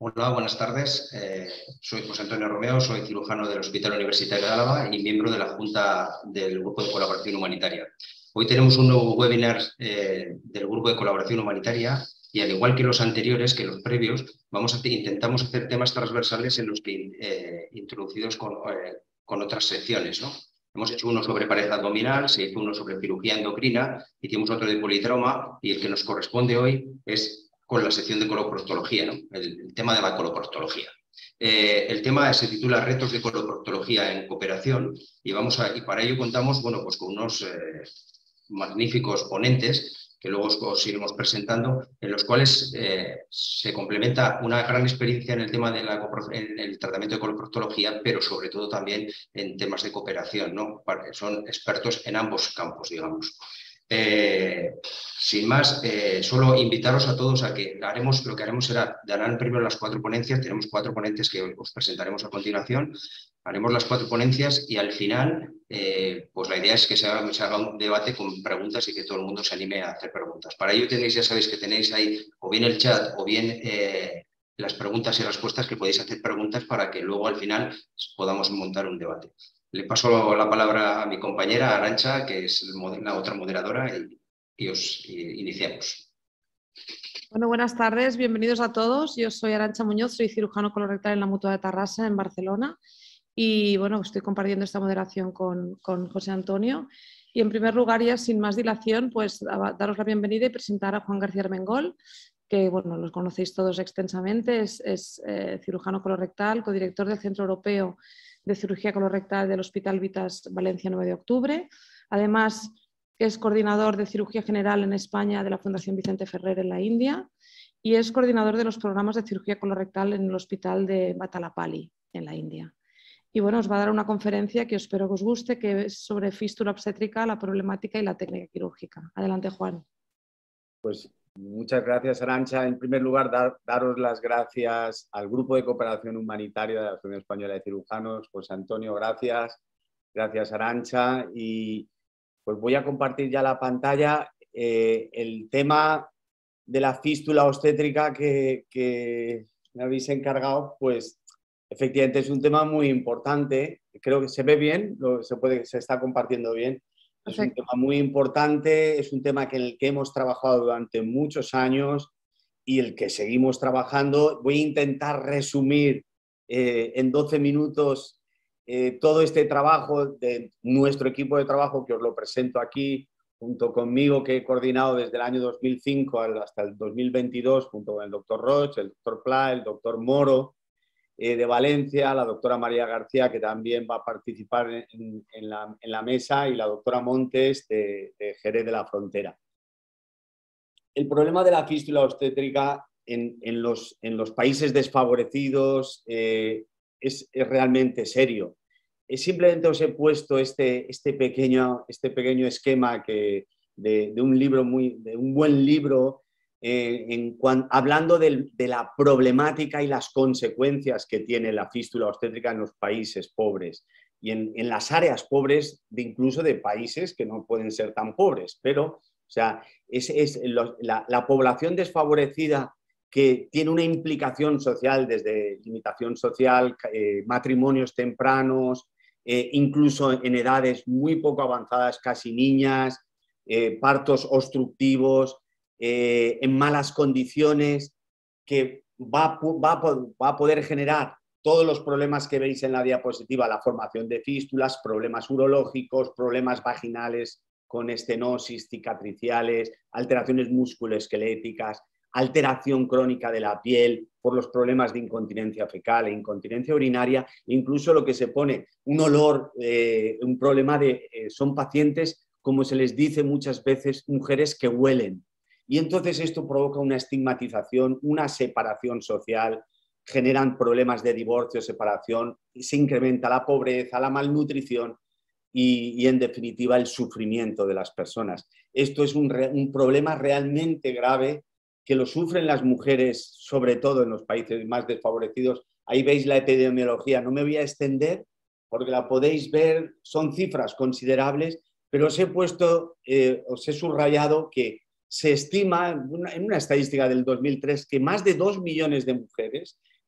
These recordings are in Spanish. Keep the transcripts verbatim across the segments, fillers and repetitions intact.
Hola, buenas tardes. Eh, soy José Antonio Romeo, soy cirujano del Hospital Universitario de Álava y miembro de la Junta del Grupo de Colaboración Humanitaria. Hoy tenemos un nuevo webinar eh, del Grupo de Colaboración Humanitaria y, al igual que los anteriores, que los previos, vamos a hacer, intentamos hacer temas transversales en los que eh, introducidos con, eh, con otras secciones, ¿no? Hemos hecho uno sobre pareja abdominal, se hizo uno sobre cirugía endocrina, hicimos otro de politrauma y el que nos corresponde hoy es con la sección de coloproctología, ¿no? el, el tema de la coloproctología. Eh, el tema se titula Retos de coloproctología en cooperación y, vamos a, y para ello contamos bueno, pues con unos eh, magníficos ponentes que luego os, os iremos presentando, en los cuales eh, se complementa una gran experiencia en el tema de la, en el tratamiento de coloproctología, pero sobre todo también en temas de cooperación, ¿no? Son expertos en ambos campos, digamos. Eh, sin más, eh, solo invitaros a todos a que haremos, lo que haremos será, darán primero las cuatro ponencias, tenemos cuatro ponentes que os presentaremos a continuación, haremos las cuatro ponencias y al final, eh, pues la idea es que se haga, se haga un debate con preguntas y que todo el mundo se anime a hacer preguntas. Para ello tenéis, ya sabéis que tenéis ahí o bien el chat o bien eh, las preguntas y respuestas, que podéis hacer preguntas para que luego al final podamos montar un debate. Le paso la palabra a mi compañera Arantxa, que es la otra moderadora, y, y os y iniciamos. Bueno, buenas tardes, bienvenidos a todos. Yo soy Arantxa Muñoz, soy cirujano colorectal en la Mutua de Tarrasa, en Barcelona. Y bueno, estoy compartiendo esta moderación con, con José Antonio. Y en primer lugar, ya sin más dilación, pues daros la bienvenida y presentar a Juan García Armengol, que bueno, los conocéis todos extensamente, es, es eh, cirujano colorectal, codirector del Centro Europeo de Cirugía Colorectal del Hospital Vitas Valencia nueve de octubre. Además, es coordinador de cirugía general en España de la Fundación Vicente Ferrer en la India y es coordinador de los programas de cirugía colorectal en el Hospital de Batalapalli en la India. Y bueno, os va a dar una conferencia que espero que os guste, que es sobre fístula obstétrica, la problemática y la técnica quirúrgica. Adelante, Juan. Pues muchas gracias, Arantxa. En primer lugar, dar, daros las gracias al Grupo de Cooperación Humanitaria de la Asociación Española de Cirujanos. José Antonio, gracias. Gracias, Arantxa. Y pues voy a compartir ya la pantalla. Eh, el tema de la fístula obstétrica que, que me habéis encargado, pues efectivamente es un tema muy importante. Creo que se ve bien, lo, se, puede, se está compartiendo bien. Es un tema muy importante, es un tema que en el que hemos trabajado durante muchos años y el que seguimos trabajando. Voy a intentar resumir eh, en doce minutos eh, todo este trabajo de nuestro equipo de trabajo, que os lo presento aquí, junto conmigo, que he coordinado desde el año dos mil cinco hasta el dos mil veintidós, junto con el doctor Roig, el doctor Pla, el doctor Moro, Eh, de Valencia, la doctora María García, que también va a participar en, en, la, en la mesa, y la doctora Montes de, de Jerez de la Frontera. El problema de la fístula obstétrica en, en, los, en los países desfavorecidos eh, es, es realmente serio. Eh, simplemente os he puesto este, este, pequeño, este pequeño esquema que, de, de, un libro muy, de un buen libro Eh, en cuan, hablando de, de la problemática y las consecuencias que tiene la fístula obstétrica en los países pobres y en, en las áreas pobres de incluso de países que no pueden ser tan pobres, pero o sea, es, es lo, la, la población desfavorecida que tiene una implicación social desde limitación social, eh, matrimonios tempranos, eh, incluso en edades muy poco avanzadas, casi niñas, eh, partos obstructivos, Eh, en malas condiciones, que va, va, va a poder generar todos los problemas que veis en la diapositiva: la formación de fístulas, problemas urológicos, problemas vaginales con estenosis, cicatriciales, alteraciones musculoesqueléticas, alteración crónica de la piel por los problemas de incontinencia fecal e incontinencia urinaria, incluso lo que se pone, un olor, eh, un problema de... Eh, son pacientes, como se les dice muchas veces, mujeres que huelen. Y entonces esto provoca una estigmatización, una separación social, generan problemas de divorcio, separación, y se incrementa la pobreza, la malnutrición y, y en definitiva el sufrimiento de las personas. Esto es un, un problema realmente grave que lo sufren las mujeres, sobre todo en los países más desfavorecidos. Ahí veis la epidemiología, no me voy a extender porque la podéis ver, son cifras considerables, pero os he puesto, eh, os he subrayado que se estima en una, en una estadística del dos mil tres que más de dos millones de mujeres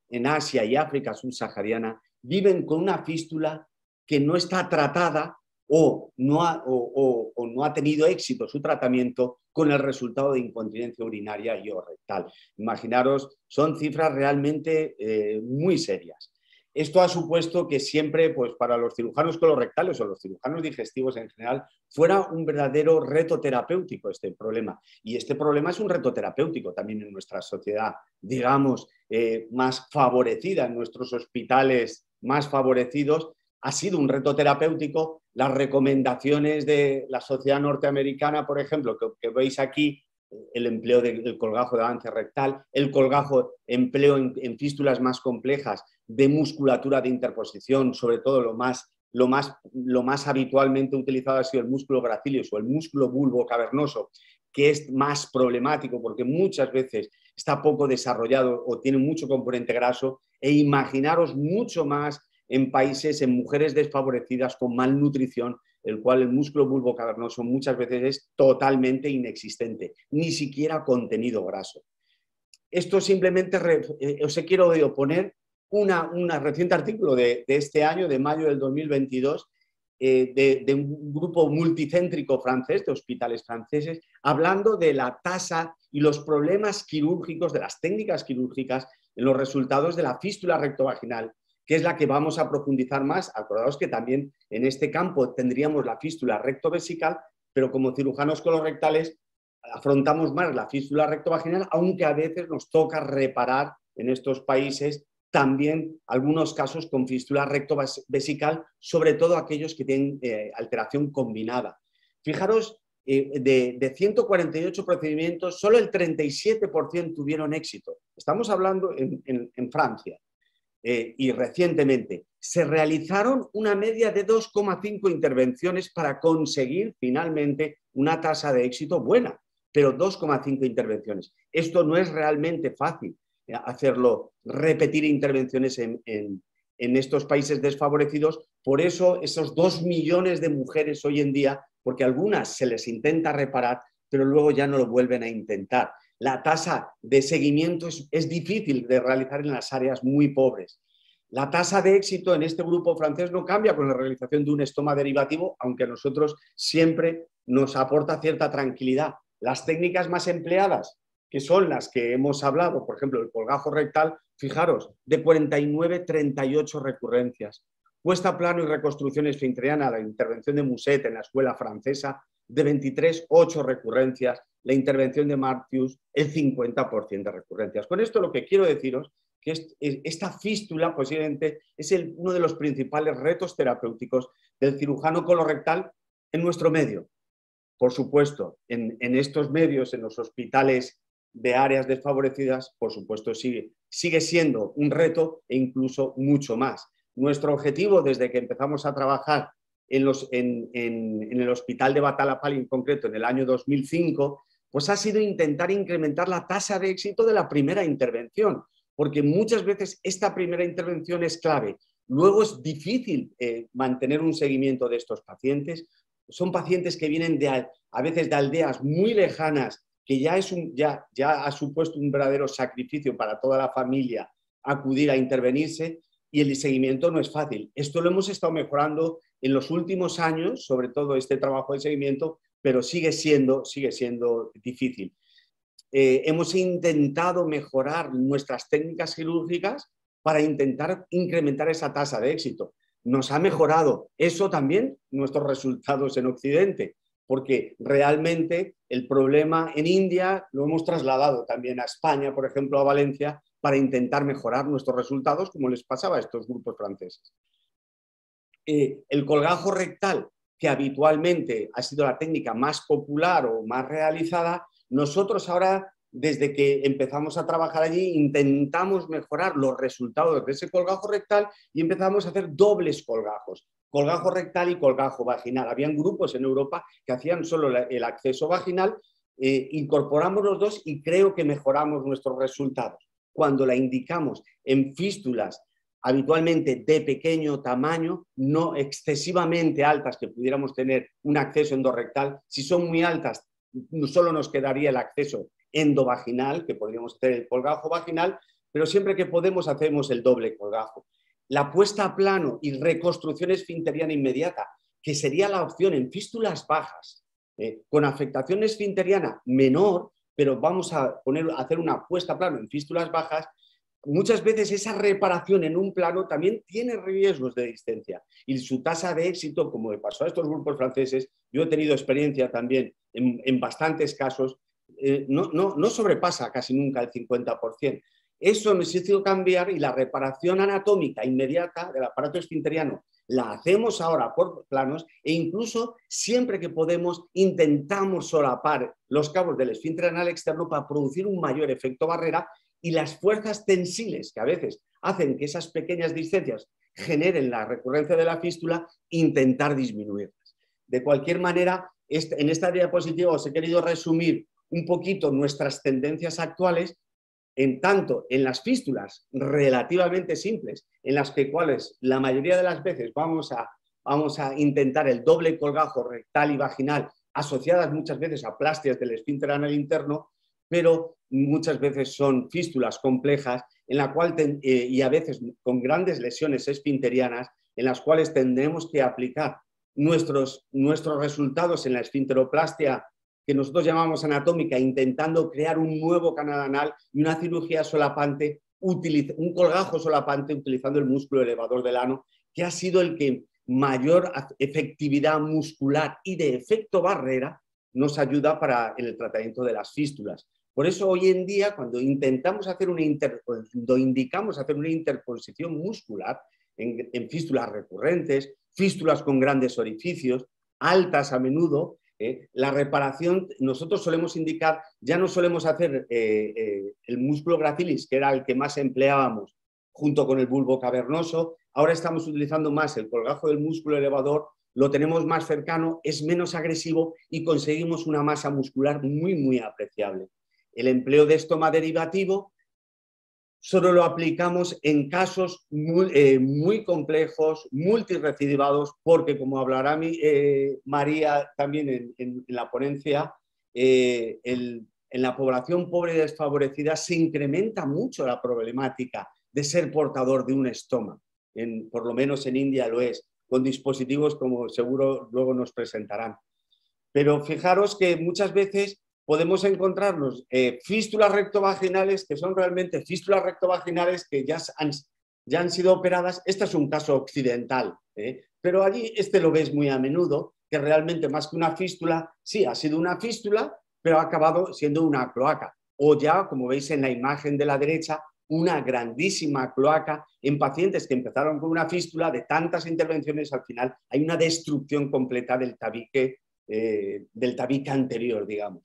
en Asia y África subsahariana viven con una fístula que no está tratada o no ha, o, o, o no ha tenido éxito su tratamiento con el resultado de incontinencia urinaria y o rectal. Imaginaros, son cifras realmente eh, muy serias. Esto ha supuesto que siempre, pues, para los cirujanos colorectales o los cirujanos digestivos en general, fuera un verdadero reto terapéutico este problema. Y este problema es un reto terapéutico también en nuestra sociedad, digamos, eh, más favorecida, en nuestros hospitales más favorecidos. Ha sido un reto terapéutico. Las recomendaciones de la sociedad norteamericana, por ejemplo, que, que veis aquí, el empleo del colgajo de avance rectal, el colgajo empleo en, en fístulas más complejas de musculatura de interposición, sobre todo lo más, lo más, lo más habitualmente utilizado ha sido el músculo gracilius o el músculo bulbo cavernoso, que es más problemático porque muchas veces está poco desarrollado o tiene mucho componente graso, e imaginaros mucho más en países, en mujeres desfavorecidas con malnutrición, el cual el músculo bulbo cavernoso muchas veces es totalmente inexistente, ni siquiera contenido graso. Esto simplemente, eh, os quiero poner una, una reciente artículo de, de este año, de mayo del dos mil veintidós, eh, de, de un grupo multicéntrico francés, de hospitales franceses, hablando de la tasa y los problemas quirúrgicos, de las técnicas quirúrgicas en los resultados de la fístula rectovaginal, que es la que vamos a profundizar más. Acordaos que también en este campo tendríamos la fístula rectovesical, pero como cirujanos colorectales afrontamos más la fístula rectovaginal, aunque a veces nos toca reparar en estos países también algunos casos con fístula rectovesical, sobre todo aquellos que tienen eh, alteración combinada. Fijaros, eh, de, de ciento cuarenta y ocho procedimientos, solo el treinta y siete por ciento tuvieron éxito. Estamos hablando en, en, en Francia. Eh, y recientemente se realizaron una media de dos coma cinco intervenciones para conseguir finalmente una tasa de éxito buena, pero dos coma cinco intervenciones. Esto no es realmente fácil, eh, hacerlo, repetir intervenciones en, en, en estos países desfavorecidos. Por eso esos dos millones de mujeres hoy en día, porque algunas se les intenta reparar, pero luego ya no lo vuelven a intentar. La tasa de seguimiento es, es difícil de realizar en las áreas muy pobres. La tasa de éxito en este grupo francés no cambia con la realización de un estoma derivativo, aunque a nosotros siempre nos aporta cierta tranquilidad. Las técnicas más empleadas, que son las que hemos hablado, por ejemplo, el colgajo rectal, fijaros, de cuarenta y nueve, treinta y ocho recurrencias. Puesta plano y reconstrucción esfinteriana, la intervención de Muset en la escuela francesa, de veintitrés, ocho recurrencias. La intervención de Martius, el cincuenta por ciento de recurrencias. Con esto lo que quiero deciros que es, esta fístula posiblemente es el, uno de los principales retos terapéuticos del cirujano colorectal en nuestro medio. Por supuesto, en, en estos medios, en los hospitales de áreas desfavorecidas, por supuesto sigue, sigue siendo un reto e incluso mucho más. Nuestro objetivo desde que empezamos a trabajar en, los, en, en, en el hospital de Batalapali en concreto en el año dos mil cinco, pues ha sido intentar incrementar la tasa de éxito de la primera intervención, porque muchas veces esta primera intervención es clave. Luego es difícil eh, mantener un seguimiento de estos pacientes. Son pacientes que vienen de, a veces de aldeas muy lejanas, que ya, es un, ya, ya ha supuesto un verdadero sacrificio para toda la familia acudir a intervenirse, y el seguimiento no es fácil. Esto lo hemos estado mejorando en los últimos años, sobre todo este trabajo de seguimiento, pero sigue siendo, sigue siendo difícil. Eh, hemos intentado mejorar nuestras técnicas quirúrgicas para intentar incrementar esa tasa de éxito. Nos ha mejorado eso también nuestros resultados en Occidente, porque realmente el problema en India lo hemos trasladado también a España, por ejemplo, a Valencia, para intentar mejorar nuestros resultados, como les pasaba a estos grupos franceses. Eh, el colgajo rectal, que habitualmente ha sido la técnica más popular o más realizada, nosotros ahora, desde que empezamos a trabajar allí, intentamos mejorar los resultados de ese colgajo rectal y empezamos a hacer dobles colgajos, colgajo rectal y colgajo vaginal. Habían grupos en Europa que hacían solo el acceso vaginal, eh, incorporamos los dos y creo que mejoramos nuestros resultados. Cuando la indicamos en fístulas habitualmente de pequeño tamaño, no excesivamente altas, que pudiéramos tener un acceso endorrectal. Si son muy altas, solo nos quedaría el acceso endovaginal, que podríamos hacer el colgajo vaginal, pero siempre que podemos hacemos el doble colgajo. La puesta a plano y reconstrucción esfinteriana inmediata, que sería la opción en fístulas bajas, eh, con afectación esfinteriana menor, pero vamos a, poner, a hacer una puesta a plano en fístulas bajas. Muchas veces esa reparación en un plano también tiene riesgos de distensia y su tasa de éxito, como le pasó a estos grupos franceses, yo he tenido experiencia también en, en bastantes casos, eh, no, no, no sobrepasa casi nunca el cincuenta por ciento. Eso necesita cambiar y la reparación anatómica inmediata del aparato esfinteriano la hacemos ahora por planos e incluso siempre que podemos intentamos solapar los cabos del esfínter anal externo para producir un mayor efecto barrera y las fuerzas tensiles que a veces hacen que esas pequeñas distensias generen la recurrencia de la fístula, intentar disminuirlas. De cualquier manera, en esta diapositiva os he querido resumir un poquito nuestras tendencias actuales, en tanto en las fístulas relativamente simples, en las que cuales la mayoría de las veces vamos a, vamos a intentar el doble colgajo rectal y vaginal, asociadas muchas veces a plastias del esfínter anal interno, pero muchas veces son fístulas complejas en la cual ten, eh, y a veces con grandes lesiones esfinterianas en las cuales tendremos que aplicar nuestros, nuestros resultados en la esfinteroplastia que nosotros llamamos anatómica, intentando crear un nuevo canal anal y una cirugía solapante, un colgajo solapante utilizando el músculo elevador del ano, que ha sido el que mayor efectividad muscular y de efecto barrera nos ayuda para el tratamiento de las fístulas. Por eso hoy en día, cuando intentamos hacer una inter, cuando indicamos hacer una interposición muscular en, en fístulas recurrentes, fístulas con grandes orificios, altas a menudo, Eh, la reparación, nosotros solemos indicar, ya no solemos hacer eh, eh, el músculo gracilis, que era el que más empleábamos junto con el bulbo cavernoso, ahora estamos utilizando más el colgajo del músculo elevador, lo tenemos más cercano, es menos agresivo y conseguimos una masa muscular muy, muy apreciable. El empleo de estoma derivativo solo lo aplicamos en casos muy, eh, muy complejos, multirecidivados, porque como hablará mi, eh, María también en, en, en la ponencia, eh, el, en la población pobre y desfavorecida se incrementa mucho la problemática de ser portador de un estoma, en, por lo menos en India lo es, con dispositivos como seguro luego nos presentarán. Pero fijaros que muchas veces podemos encontrarnos eh, fístulas rectovaginales que son realmente fístulas rectovaginales que ya han, ya han sido operadas. Este es un caso occidental, ¿eh? Pero allí este lo ves muy a menudo, que realmente más que una fístula, sí, ha sido una fístula, pero ha acabado siendo una cloaca. O ya, como veis en la imagen de la derecha, una grandísima cloaca en pacientes que empezaron con una fístula de tantas intervenciones, al final hay una destrucción completa del tabique, eh, del tabique anterior, digamos.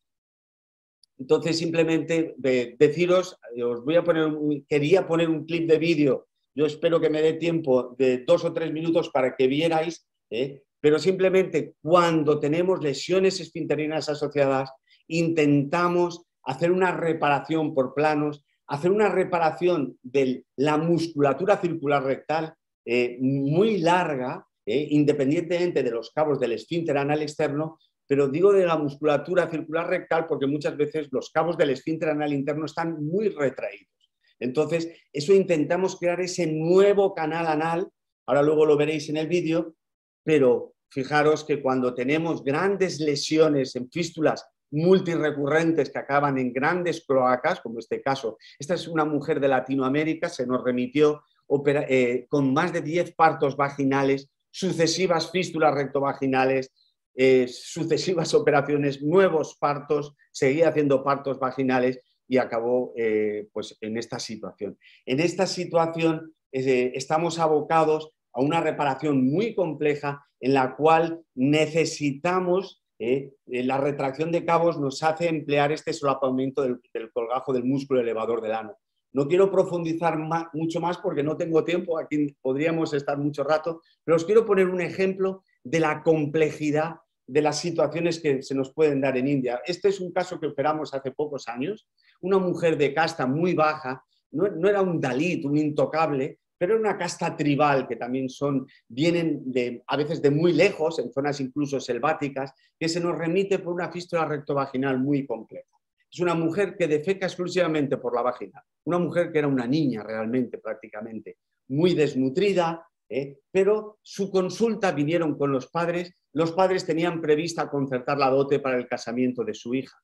Entonces, simplemente de, deciros, os voy a poner, un, quería poner un clip de vídeo, yo espero que me dé tiempo de dos o tres minutos para que vierais, ¿eh? Pero simplemente cuando tenemos lesiones esfinterinas asociadas, intentamos hacer una reparación por planos, hacer una reparación de la musculatura circular rectal eh, muy larga, eh, independientemente de los cabos del esfínter anal externo, pero digo de la musculatura circular rectal porque muchas veces los cabos del esfínter anal interno están muy retraídos. Entonces, eso intentamos crear ese nuevo canal anal, ahora luego lo veréis en el vídeo, pero fijaros que cuando tenemos grandes lesiones en fístulas multirrecurrentes que acaban en grandes cloacas, como este caso, esta es una mujer de Latinoamérica, se nos remitió opera, eh, con más de diez partos vaginales, sucesivas fístulas rectovaginales, Eh, sucesivas operaciones, nuevos partos, seguía haciendo partos vaginales y acabó eh, pues en esta situación. En esta situación eh, estamos abocados a una reparación muy compleja en la cual necesitamos, eh, la retracción de cabos nos hace emplear este solapamiento del, del colgajo del músculo elevador del ano. No quiero profundizar más, mucho más porque no tengo tiempo, aquí podríamos estar mucho rato, pero os quiero poner un ejemplo de la complejidad de las situaciones que se nos pueden dar en India. Este es un caso que operamos hace pocos años, una mujer de casta muy baja, no, no era un dalit, un intocable, pero era una casta tribal que también son, vienen de, a veces de muy lejos, en zonas incluso selváticas, que se nos remite por una fístula rectovaginal muy compleja. Es una mujer que defeca exclusivamente por la vagina. Una mujer que era una niña realmente, prácticamente, muy desnutrida, ¿eh? Pero su consulta vinieron con los padres. Los padres tenían prevista concertar la dote para el casamiento de su hija.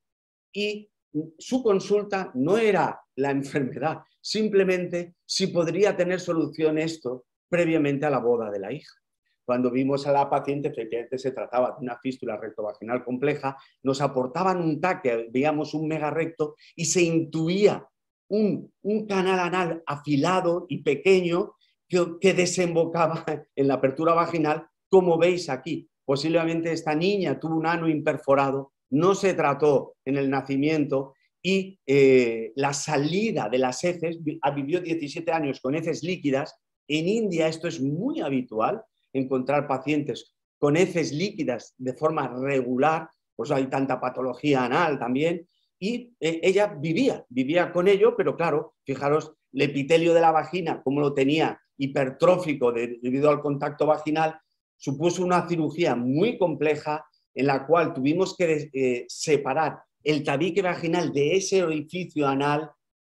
Y su consulta no era la enfermedad, simplemente si podría tener solución esto previamente a la boda de la hija. Cuando vimos a la paciente, efectivamente se trataba de una fístula rectovaginal compleja, nos aportaban un taque, veíamos un megarrecto y se intuía un, un canal anal afilado y pequeño que, que desembocaba en la apertura vaginal, como veis aquí. Posiblemente esta niña tuvo un ano imperforado, no se trató en el nacimiento y eh, la salida de las heces, vivió diecisiete años con heces líquidas. En India esto es muy habitual, encontrar pacientes con heces líquidas de forma regular, por eso hay tanta patología anal también, y eh, ella vivía, vivía con ello, pero claro, fijaros, el epitelio de la vagina, como lo tenía hipertrófico de, debido al contacto vaginal, supuso una cirugía muy compleja en la cual tuvimos que eh, separar el tabique vaginal de ese orificio anal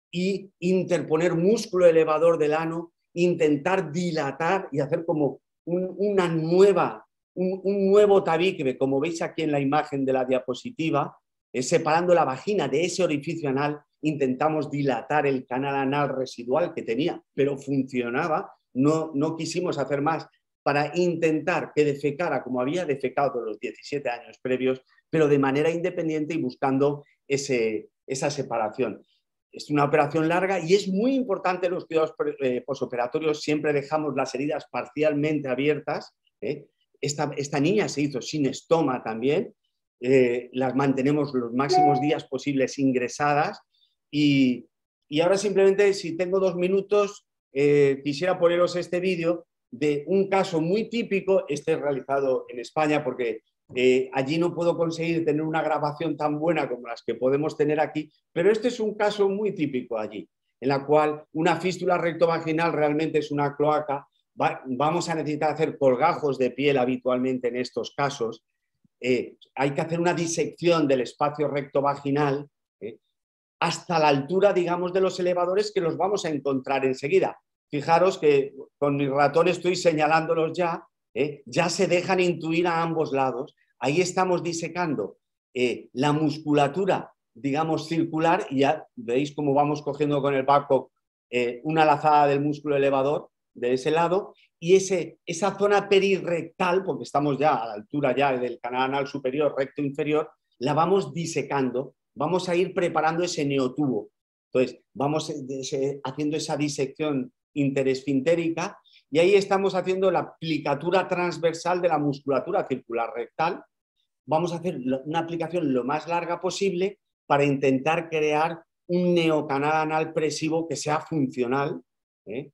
y interponer músculo elevador del ano, intentar dilatar y hacer como un, una nueva, un, un nuevo tabique, como veis aquí en la imagen de la diapositiva, eh, separando la vagina de ese orificio anal, intentamos dilatar el canal anal residual que tenía, pero funcionaba, no, no quisimos hacer más para intentar que defecara como había defecado los diecisiete años previos, pero de manera independiente y buscando ese, esa separación. Es una operación larga y es muy importante en los cuidados eh, posoperatorios, siempre dejamos las heridas parcialmente abiertas. ¿eh? Esta, esta niña se hizo sin estoma también, eh, las mantenemos los máximos días posibles ingresadas y, y ahora simplemente, si tengo dos minutos, eh, quisiera poneros este vídeo de un caso muy típico, este realizado en España, porque eh, allí no puedo conseguir tener una grabación tan buena como las que podemos tener aquí, pero este es un caso muy típico allí, en la cual una fístula rectovaginal realmente es una cloaca. Va, vamos a necesitar hacer colgajos de piel habitualmente en estos casos. Eh, hay que hacer una disección del espacio rectovaginal eh, hasta la altura, digamos, de los elevadores, que los vamos a encontrar enseguida. Fijaros que con mi ratón estoy señalándolos ya, ¿eh? Ya se dejan intuir a ambos lados. Ahí estamos disecando eh, la musculatura, digamos, circular, y ya veis cómo vamos cogiendo con el Babcock eh, una lazada del músculo elevador de ese lado, y ese, esa zona perirrectal, porque estamos ya a la altura ya del canal anal superior, recto inferior, la vamos disecando, vamos a ir preparando ese neotubo. Entonces, vamos haciendo esa disección interesfintérica y ahí estamos haciendo la aplicatura transversal de la musculatura circular rectal. Vamos a hacer una aplicación lo más larga posible para intentar crear un neocanal anal presivo que sea funcional. ¿eh?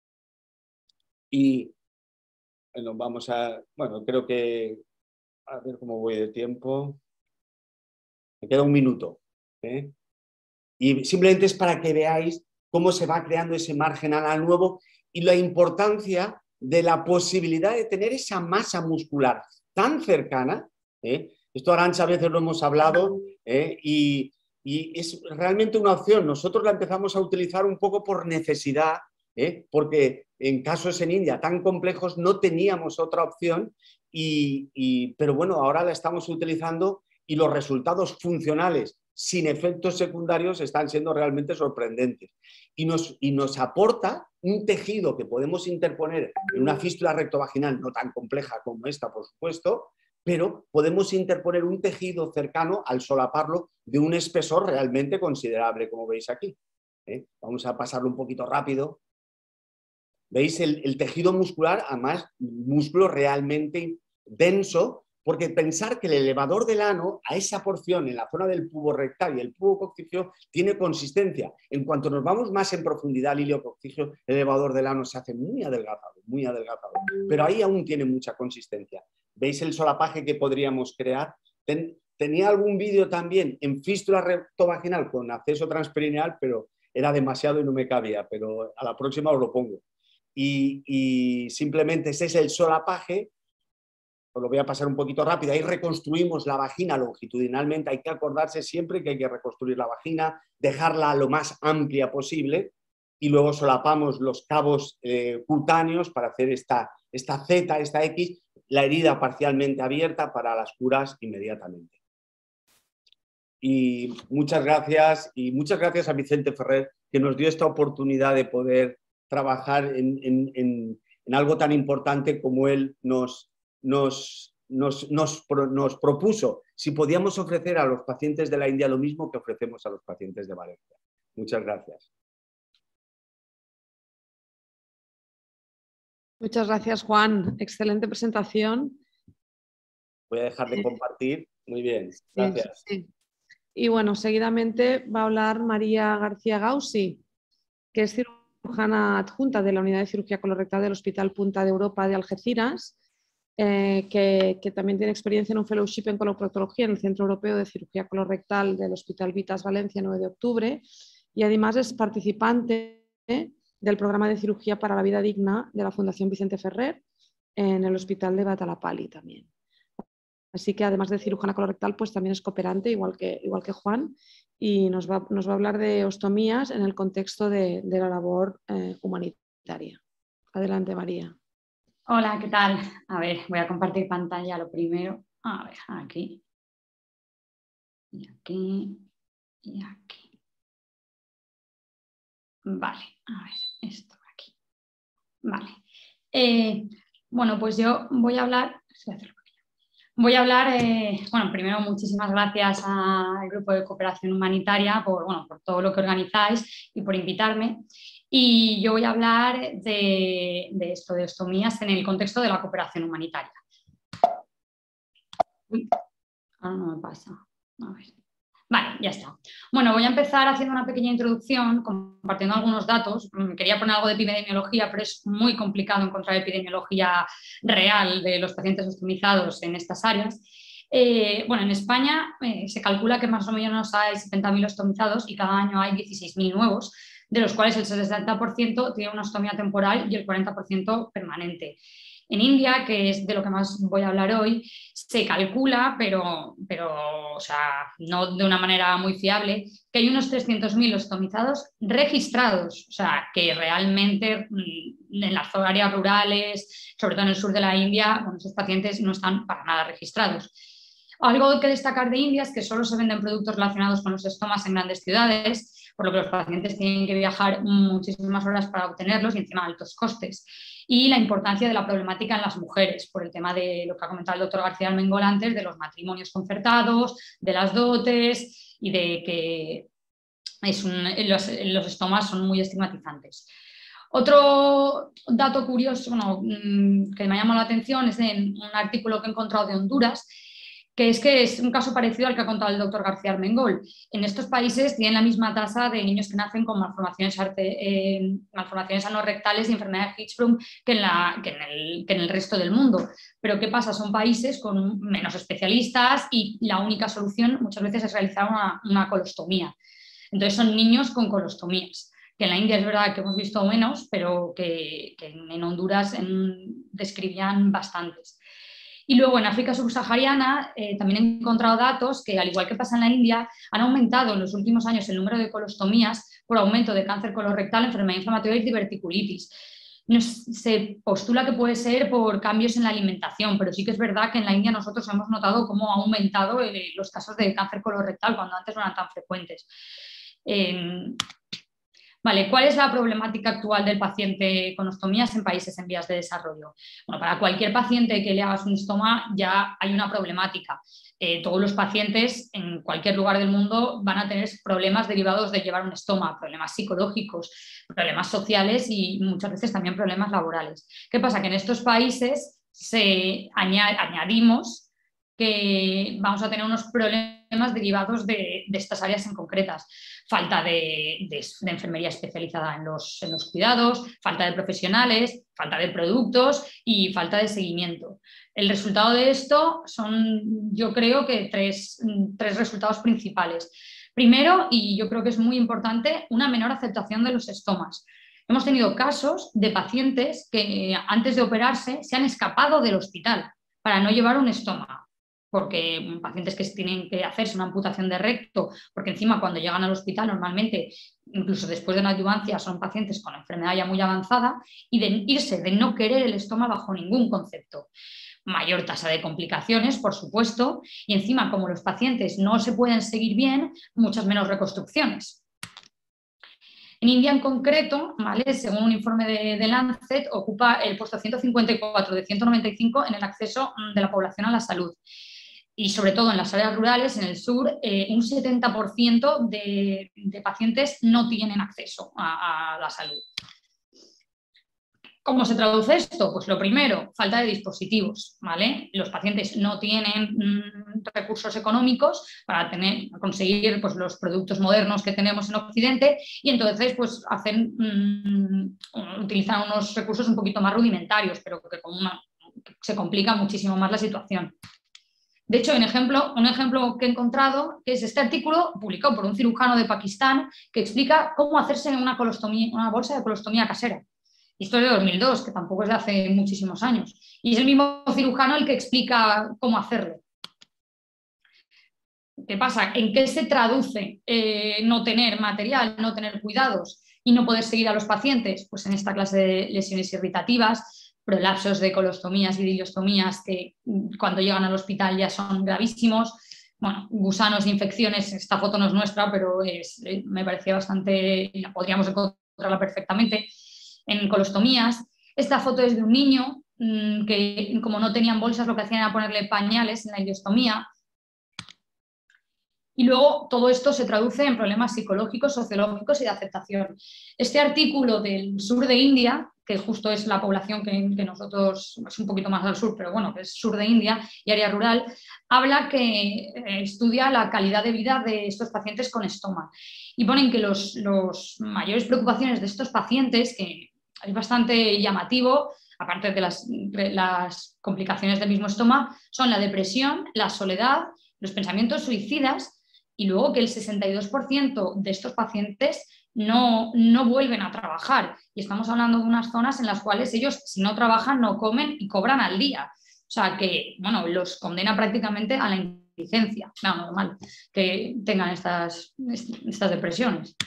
Y bueno, vamos a, bueno, creo que, a ver cómo voy de tiempo. Me queda un minuto. ¿eh? Y simplemente es para que veáis cómo se va creando ese margen anal nuevo y la importancia de la posibilidad de tener esa masa muscular tan cercana. ¿eh? Esto, Arantxa, a veces lo hemos hablado ¿eh? y, y es realmente una opción. Nosotros la empezamos a utilizar un poco por necesidad, ¿eh? porque en casos en India tan complejos no teníamos otra opción, y, y, pero bueno, ahora la estamos utilizando y los resultados funcionales sin efectos secundarios están siendo realmente sorprendentes. Y nos, y nos aporta un tejido que podemos interponer en una fístula rectovaginal no tan compleja como esta, por supuesto, pero podemos interponer un tejido cercano al solaparlo de un espesor realmente considerable, como veis aquí. ¿eh? Vamos a pasarlo un poquito rápido. ¿Veis el, el tejido muscular? Además, músculo realmente denso, porque pensar que el elevador del ano, a esa porción en la zona del pubo rectal y el pubo coccígeo, tiene consistencia. En cuanto nos vamos más en profundidad al ilio coccígeo, el elevador del ano se hace muy adelgazado, muy adelgazado. Pero ahí aún tiene mucha consistencia. ¿Veis el solapaje que podríamos crear? Ten, tenía algún vídeo también en fístula rectovaginal con acceso transperineal, pero era demasiado y no me cabía, pero a la próxima os lo pongo. Y, y simplemente ese es el solapaje. os lo voy a pasar un poquito rápido, ahí reconstruimos la vagina longitudinalmente, hay que acordarse siempre que hay que reconstruir la vagina, dejarla lo más amplia posible y luego solapamos los cabos eh, cutáneos para hacer esta, esta Z, esta X, la herida parcialmente abierta para las curas inmediatamente. Y muchas gracias, y muchas gracias a Vicente Ferrer que nos dio esta oportunidad de poder trabajar en, en, en, en algo tan importante como él nos, nos, nos, nos, nos propuso, si podíamos ofrecer a los pacientes de la India lo mismo que ofrecemos a los pacientes de Valencia. Muchas gracias. Muchas gracias, Juan. Excelente presentación. Voy a dejar de compartir. Muy bien, gracias. Sí, sí. Y bueno, seguidamente va a hablar María García Gaussi, que es cirujana adjunta de la Unidad de Cirugía Colorectal del Hospital Punta de Europa de Algeciras, eh, que, que también tiene experiencia en un fellowship en coloproctología en el Centro Europeo de Cirugía Colorectal del Hospital Vitas Valencia, nueve de octubre, y además es participante del programa de cirugía para la vida digna de la Fundación Vicente Ferrer en el Hospital de Batalapalli también. Así que además de cirujana colorectal, pues también es cooperante, igual que, igual que Juan, y nos va, nos va a hablar de ostomías en el contexto de, de la labor eh, humanitaria. Adelante, María. Hola, ¿qué tal? A ver, voy a compartir pantalla lo primero. A ver, aquí. Y aquí. Y aquí. Vale, a ver, esto aquí. Vale. Eh, bueno, pues yo voy a hablar... Voy a hablar, eh, bueno, primero muchísimas gracias al Grupo de Cooperación Humanitaria por, bueno, por todo lo que organizáis y por invitarme. Y yo voy a hablar de, de esto, de ostomías en el contexto de la cooperación humanitaria. Uy, ahora no me pasa. A ver. Vale, ya está. Bueno, voy a empezar haciendo una pequeña introducción, compartiendo algunos datos. Quería poner algo de epidemiología, pero es muy complicado encontrar epidemiología real de los pacientes ostomizados en estas áreas. Eh, bueno, en España eh, se calcula que más o menos hay setenta mil ostomizados y cada año hay dieciséis mil nuevos, de los cuales el sesenta por ciento tiene una ostomía temporal y el cuarenta por ciento permanente. En India, que es de lo que más voy a hablar hoy, se calcula, pero, pero o sea, no de una manera muy fiable, que hay unos trescientos mil ostomizados registrados, o sea, que realmente en las áreas rurales, sobre todo en el sur de la India, bueno, esos pacientes no están para nada registrados. Algo que destacar de India es que solo se venden productos relacionados con los estomas en grandes ciudades, por lo que los pacientes tienen que viajar muchísimas horas para obtenerlos y encima altos costes. Y la importancia de la problemática en las mujeres, por el tema de lo que ha comentado el doctor García Armengol antes, de los matrimonios concertados, de las dotes y de que es un, los, los estomas son muy estigmatizantes. Otro dato curioso, bueno, que me ha llamado la atención es en un artículo que he encontrado de Honduras, que es que es un caso parecido al que ha contado el doctor García Armengol. En estos países tienen la misma tasa de niños que nacen con malformaciones, arte, eh, malformaciones anorrectales y enfermedad de Hirschsprung que en, la, que, en el, que en el resto del mundo. Pero ¿qué pasa? Son países con menos especialistas y la única solución muchas veces es realizar una, una colostomía. Entonces son niños con colostomías, que en la India es verdad que hemos visto menos, pero que, que en Honduras en, describían bastantes. Y luego en África subsahariana eh, también he encontrado datos que, al igual que pasa en la India, han aumentado en los últimos años el número de colostomías por aumento de cáncer colorectal, enfermedad inflamatoria y diverticulitis. No, se postula que puede ser por cambios en la alimentación, pero sí que es verdad que en la India nosotros hemos notado cómo ha aumentado eh, los casos de cáncer colorectal cuando antes no eran tan frecuentes. Eh, Vale, ¿cuál es la problemática actual del paciente con ostomías en países en vías de desarrollo? Bueno, para cualquier paciente que le hagas un estoma ya hay una problemática. Eh, todos los pacientes en cualquier lugar del mundo van a tener problemas derivados de llevar un estoma, problemas psicológicos, problemas sociales y muchas veces también problemas laborales. ¿Qué pasa? Que en estos países se añad- añadimos que vamos a tener unos problemas derivados de, de estas áreas en concretas. Falta de, de, de enfermería especializada en los, en los cuidados, falta de profesionales, falta de productos y falta de seguimiento. El resultado de esto son, yo creo que tres, tres resultados principales. Primero, y yo creo que es muy importante, una menor aceptación de los estomas. Hemos tenido casos de pacientes que antes de operarse se han escapado del hospital para no llevar un estoma, porque pacientes que tienen que hacerse una amputación de recto, porque encima cuando llegan al hospital normalmente, incluso después de una adyuvancia, son pacientes con enfermedad ya muy avanzada, y de irse, de no querer el estoma bajo ningún concepto. Mayor tasa de complicaciones, por supuesto, y encima como los pacientes no se pueden seguir bien, muchas menos reconstrucciones. En India en concreto, ¿vale?, según un informe de, de Lancet, ocupa el puesto ciento cincuenta y cuatro de ciento noventa y cinco en el acceso de la población a la salud. Y sobre todo en las áreas rurales, en el sur, eh, un setenta por ciento de, de pacientes no tienen acceso a, a la salud. ¿Cómo se traduce esto? Pues lo primero, falta de dispositivos, ¿vale? Los pacientes no tienen mmm, recursos económicos para tener, conseguir pues, los productos modernos que tenemos en Occidente y entonces pues, hacen, mmm, utilizan unos recursos un poquito más rudimentarios, pero que con una, se complica muchísimo más la situación. De hecho, un ejemplo, un ejemplo que he encontrado que es este artículo publicado por un cirujano de Pakistán que explica cómo hacerse una, colostomía, una bolsa de colostomía casera. Esto es de dos mil dos, que tampoco es de hace muchísimos años. Y es el mismo cirujano el que explica cómo hacerlo. ¿Qué pasa? ¿En qué se traduce eh, no tener material, no tener cuidados y no poder seguir a los pacientes? Pues en esta clase de lesiones irritativas, prolapsos de colostomías y de iliostomías que cuando llegan al hospital ya son gravísimos. Bueno, gusanos, infecciones, esta foto no es nuestra, pero es, me parecía bastante, la podríamos encontrarla perfectamente. En colostomías, esta foto es de un niño mmm, que como no tenían bolsas lo que hacían era ponerle pañales en la iliostomía y luego todo esto se traduce en problemas psicológicos, sociológicos y de aceptación. Este artículo del sur de India, que justo es la población que, que nosotros, es un poquito más al sur, pero bueno, que es sur de India y área rural, habla que eh, estudia la calidad de vida de estos pacientes con estoma y ponen que los, los mayores preocupaciones de estos pacientes, que es bastante llamativo, aparte de las, de las complicaciones del mismo estoma, son la depresión, la soledad, los pensamientos suicidas y luego que el sesenta y dos por ciento de estos pacientes no, no vuelven a trabajar. Y estamos hablando de unas zonas en las cuales ellos, si no trabajan, no comen y cobran al día. O sea que, bueno, los condena prácticamente a la indigencia. No, normal que tengan estas, estas depresiones.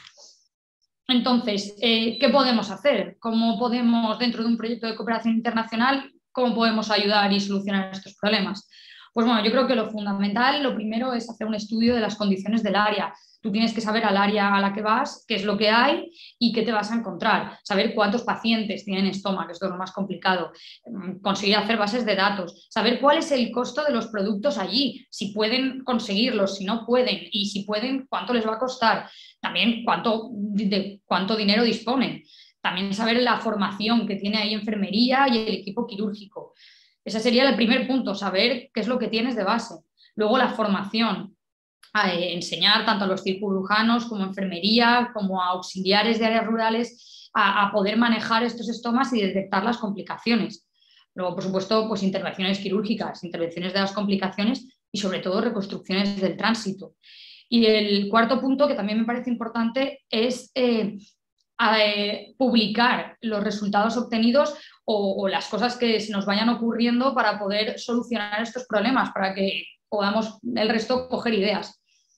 Entonces, eh, ¿qué podemos hacer? ¿Cómo podemos, dentro de un proyecto de cooperación internacional, cómo podemos ayudar y solucionar estos problemas? Pues bueno, yo creo que lo fundamental, lo primero es hacer un estudio de las condiciones del área. Tú tienes que saber al área a la que vas, qué es lo que hay y qué te vas a encontrar. Saber cuántos pacientes tienen estoma, que esto es lo más complicado. Conseguir hacer bases de datos. Saber cuál es el costo de los productos allí, si pueden conseguirlos, si no pueden y si pueden, cuánto les va a costar. También cuánto, de cuánto dinero disponen. También saber la formación que tiene ahí enfermería y el equipo quirúrgico. Ese sería el primer punto, saber qué es lo que tienes de base. Luego la formación, a enseñar tanto a los cirujanos como a enfermería, como a auxiliares de áreas rurales a, a poder manejar estos estomas y detectar las complicaciones. Luego, por supuesto, pues intervenciones quirúrgicas, intervenciones de las complicaciones y sobre todo reconstrucciones del tránsito. Y el cuarto punto, que también me parece importante, es eh, eh, publicar los resultados obtenidos o, o las cosas que se nos vayan ocurriendo para poder solucionar estos problemas, para que podamos el resto coger ideas.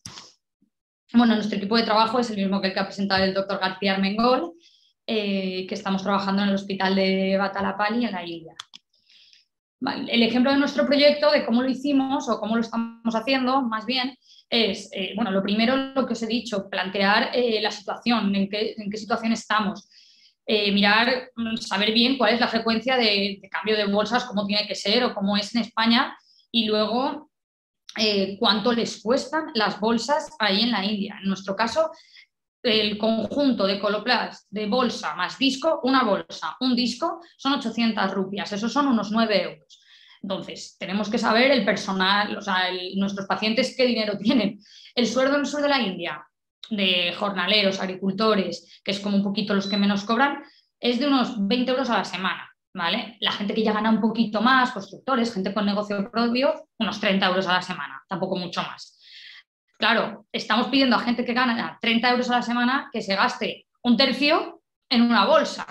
Bueno, nuestro equipo de trabajo es el mismo que el que ha presentado el doctor García Armengol, eh, que estamos trabajando en el hospital de Batalapalli en la India. Vale, el ejemplo de nuestro proyecto, de cómo lo hicimos o cómo lo estamos haciendo, más bien, es, eh, bueno, lo primero, lo que os he dicho, plantear eh, la situación, en qué, en qué situación estamos. Eh, mirar, saber bien cuál es la frecuencia de, de cambio de bolsas, cómo tiene que ser o cómo es en España y luego eh, cuánto les cuestan las bolsas ahí en la India. En nuestro caso, el conjunto de Coloplast de bolsa más disco, una bolsa, un disco, son ochocientas rupias, esos son unos nueve euros. Entonces, tenemos que saber el personal, o sea, el, nuestros pacientes qué dinero tienen. El sueldo en el sur de la India, de jornaleros, agricultores, que es como un poquito los que menos cobran, es de unos veinte euros a la semana, ¿vale? La gente que ya gana un poquito más, constructores, gente con negocio propio, unos treinta euros a la semana, tampoco mucho más. Claro, estamos pidiendo a gente que gana treinta euros a la semana que se gaste un tercio en una bolsa.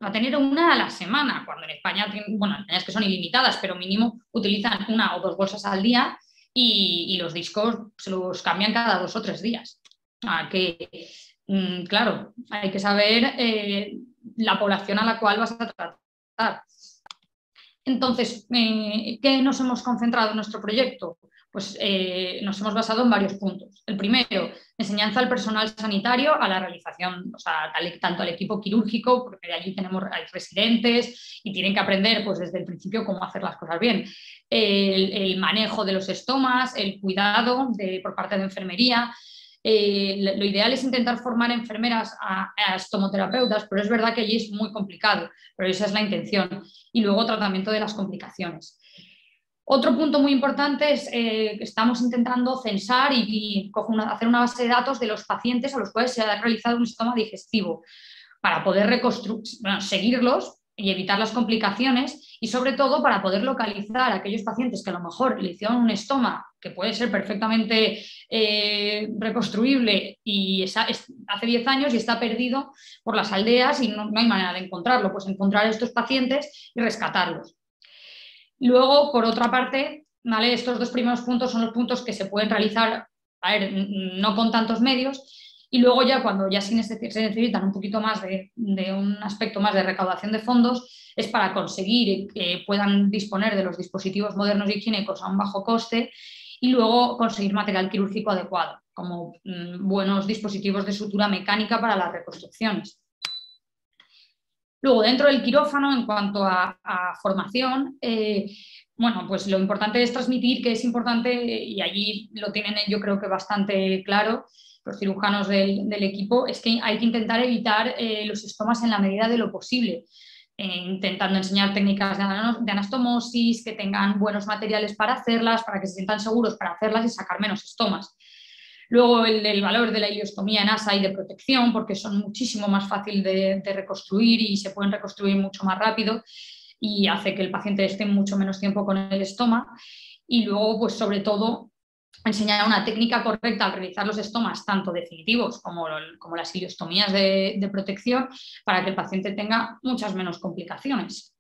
va a tener una a la semana, cuando en España, bueno, en España es que son ilimitadas, pero mínimo utilizan una o dos bolsas al día y, y los discos se los cambian cada dos o tres días. Ah, que, mmm, claro, hay que saber eh, la población a la cual vas a tratar. Entonces, eh, ¿qué nos hemos concentrado en nuestro proyecto? Pues eh, nos hemos basado en varios puntos. El primero, enseñanza al personal sanitario a la realización, o sea, tanto al equipo quirúrgico, porque de allí tenemos hay residentes y tienen que aprender pues, desde el principio cómo hacer las cosas bien. El, el manejo de los estomas, el cuidado de, por parte de enfermería. Eh, lo ideal es intentar formar enfermeras a, a estomoterapeutas, pero es verdad que allí es muy complicado, pero esa es la intención. Y luego tratamiento de las complicaciones. Otro punto muy importante es eh, que estamos intentando censar y, y una, hacer una base de datos de los pacientes a los cuales se ha realizado un estoma digestivo para poder reconstruir, bueno, seguirlos y evitar las complicaciones y sobre todo para poder localizar a aquellos pacientes que a lo mejor le hicieron un estoma que puede ser perfectamente eh, reconstruible y esa, es, hace diez años y está perdido por las aldeas y no, no hay manera de encontrarlo, pues encontrar a estos pacientes y rescatarlos. Luego, por otra parte, ¿vale? Estos dos primeros puntos son los puntos que se pueden realizar, a ver, no con tantos medios, y luego ya cuando ya se necesitan un poquito más de, de un aspecto más de recaudación de fondos, es para conseguir que puedan disponer de los dispositivos modernos y higiénicos a un bajo coste y luego conseguir material quirúrgico adecuado, como mmm, buenos dispositivos de sutura mecánica para las reconstrucciones. Luego, dentro del quirófano, en cuanto a, a formación, eh, bueno, pues lo importante es transmitir que es importante, y allí lo tienen yo creo que bastante claro los cirujanos del, del equipo, es que hay que intentar evitar eh, los estomas en la medida de lo posible, eh, intentando enseñar técnicas de, de anastomosis, que tengan buenos materiales para hacerlas, para que se sientan seguros para hacerlas y sacar menos estomas. Luego el, el valor de la ileostomía en asa y de protección, porque son muchísimo más fácil de, de reconstruir y se pueden reconstruir mucho más rápido y hace que el paciente esté mucho menos tiempo con el estoma. Y luego, pues sobre todo, enseñar una técnica correcta al realizar los estomas, tanto definitivos como, como las ileostomías de, de protección, para que el paciente tenga muchas menos complicaciones.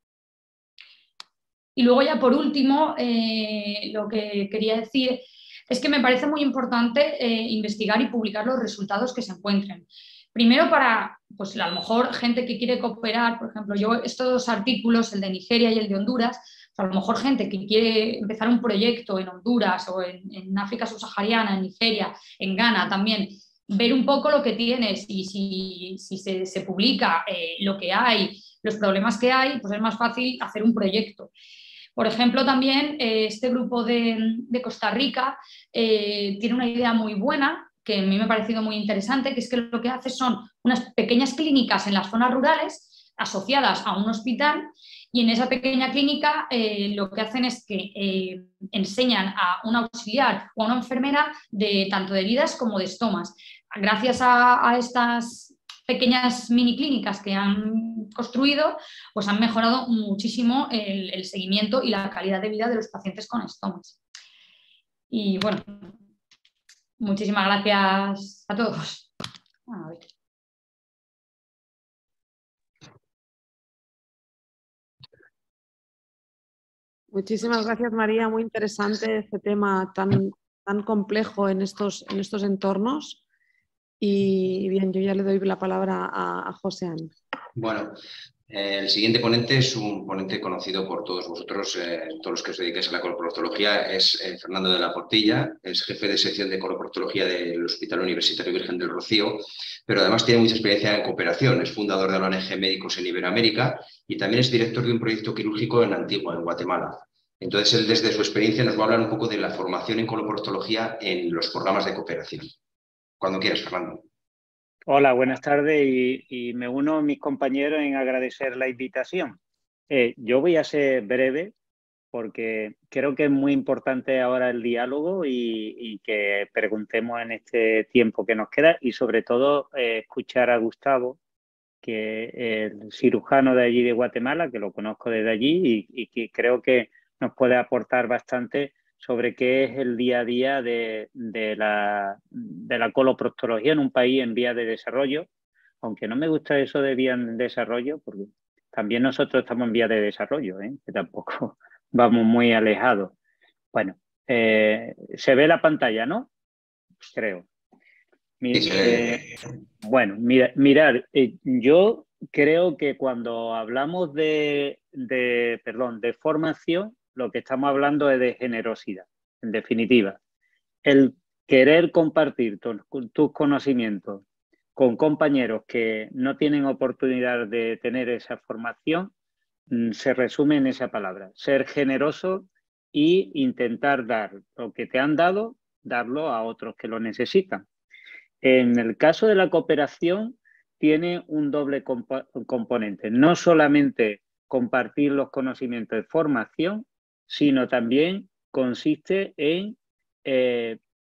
Y luego ya por último, eh, lo que quería decir es que me parece muy importante eh, investigar y publicar los resultados que se encuentren. Primero para, pues a lo mejor, gente que quiere cooperar, por ejemplo, yo estos dos artículos, el de Nigeria y el de Honduras, a lo mejor gente que quiere empezar un proyecto en Honduras o en, en África subsahariana, en Nigeria, en Ghana también, ver un poco lo que tienes y si, si se, se publica eh, lo que hay, los problemas que hay, pues es más fácil hacer un proyecto. Por ejemplo, también eh, este grupo de, de Costa Rica eh, tiene una idea muy buena, que a mí me ha parecido muy interesante, que es que lo que hace son unas pequeñas clínicas en las zonas rurales asociadas a un hospital y en esa pequeña clínica eh, lo que hacen es que eh, enseñan a un auxiliar o a una enfermera de tanto de heridas como de estomas. Gracias a, a estas pequeñas mini clínicas que han construido, pues han mejorado muchísimo el, el seguimiento y la calidad de vida de los pacientes con estomas. Y bueno, muchísimas gracias a todos. A ver. Muchísimas gracias, María. Muy interesante este tema tan, tan complejo en estos, en estos entornos. Y bien, yo ya le doy la palabra a, a Josean. Bueno, eh, el siguiente ponente es un ponente conocido por todos vosotros, eh, todos los que os dedicáis a la coloproctología, es eh, Fernando de la Portilla, es jefe de sección de coloproctología del Hospital Universitario Virgen del Rocío, pero además tiene mucha experiencia en cooperación, es fundador de la O N G Médicos en Iberoamérica y también es director de un proyecto quirúrgico en Antigua, en Guatemala. Entonces, él desde su experiencia nos va a hablar un poco de la formación en coloproctología en los programas de cooperación. Cuando quieras, Fernando. Hola, buenas tardes y, y me uno a mis compañeros en agradecer la invitación. Eh, yo voy a ser breve porque creo que es muy importante ahora el diálogo y, y que preguntemos en este tiempo que nos queda y sobre todo eh, escuchar a Gustavo, que es el cirujano de allí de Guatemala, que lo conozco desde allí y, y que creo que nos puede aportar bastante sobre qué es el día a día de, de, la, de la coloproctología en un país en vías de desarrollo, aunque no me gusta eso de vías de desarrollo, porque también nosotros estamos en vía de desarrollo, ¿eh? Que tampoco vamos muy alejados. Bueno, eh, se ve la pantalla, ¿no? Creo. Mir, eh, bueno, mira, mirar, eh, yo creo que cuando hablamos de, de, perdón, de formación, lo que estamos hablando es de generosidad, en definitiva. El querer compartir tu, tus conocimientos con compañeros que no tienen oportunidad de tener esa formación, se resume en esa palabra, ser generoso e intentar dar lo que te han dado, darlo a otros que lo necesitan. En el caso de la cooperación, tiene un doble comp componente, no solamente compartir los conocimientos de formación, sino también consiste en eh,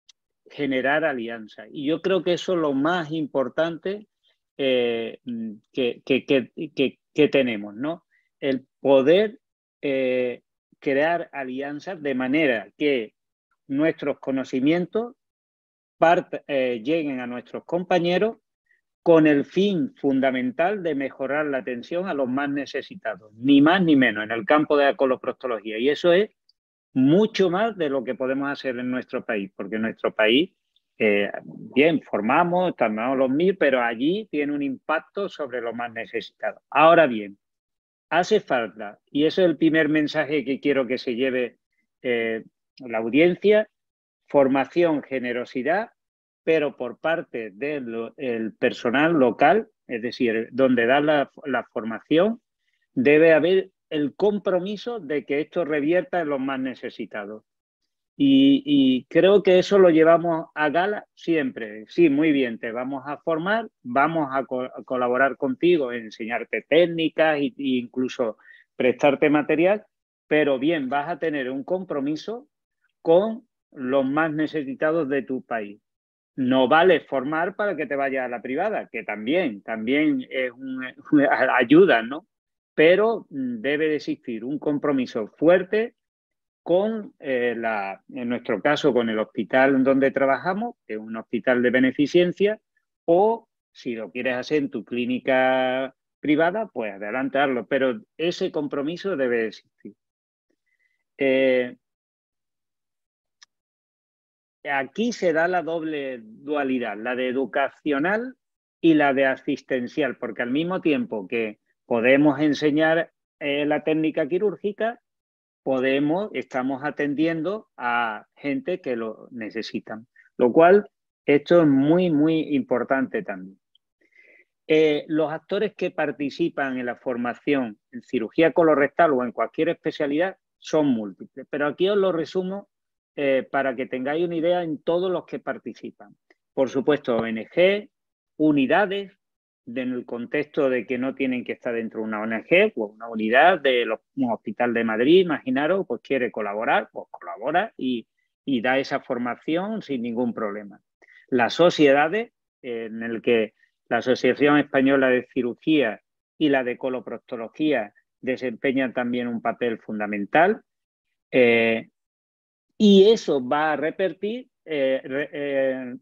generar alianzas. Y yo creo que eso es lo más importante eh, que, que, que, que, que tenemos, ¿no? El poder eh, crear alianzas de manera que nuestros conocimientos part, eh, lleguen a nuestros compañeros con el fin fundamental de mejorar la atención a los más necesitados, ni más ni menos, en el campo de la coloproctología. Y eso es mucho más de lo que podemos hacer en nuestro país, porque en nuestro país, eh, bien, formamos, estamos los mil, pero allí tiene un impacto sobre los más necesitados. Ahora bien, hace falta, y ese es el primer mensaje que quiero que se lleve eh, la audiencia, formación, generosidad, pero por parte del el personal local, es decir, donde da la, la formación, debe haber el compromiso de que esto revierta en los más necesitados. Y, y creo que eso lo llevamos a gala siempre. Sí, muy bien, te vamos a formar, vamos a, co a colaborar contigo, enseñarte técnicas e incluso prestarte material, pero bien, vas a tener un compromiso con los más necesitados de tu país. No vale formar para que te vayas a la privada, que también, también es un, ayuda, ¿no? Pero debe de existir un compromiso fuerte con, eh, la, en nuestro caso, con el hospital donde trabajamos, que es un hospital de beneficencia, o si lo quieres hacer en tu clínica privada, pues adelantarlo, pero ese compromiso debe de existir. Eh, Aquí se da la doble dualidad, la de educacional y la de asistencial, porque al mismo tiempo que podemos enseñar eh, la técnica quirúrgica, podemos, estamos atendiendo a gente que lo necesitan, lo cual esto es muy, muy importante también. Eh, los actores que participan en la formación en cirugía colorectal o en cualquier especialidad son múltiples, pero aquí os lo resumo Eh, para que tengáis una idea en todos los que participan. Por supuesto, O N G, unidades, en el contexto de que no tienen que estar dentro de una O N G o una unidad de los, un hospital de Madrid, imaginaros, pues quiere colaborar, pues colabora y, y da esa formación sin ningún problema. Las sociedades, eh, en el que la Asociación Española de Cirugía y la de Coloproctología desempeñan también un papel fundamental. Eh, Y eso va a repertir eh, eh,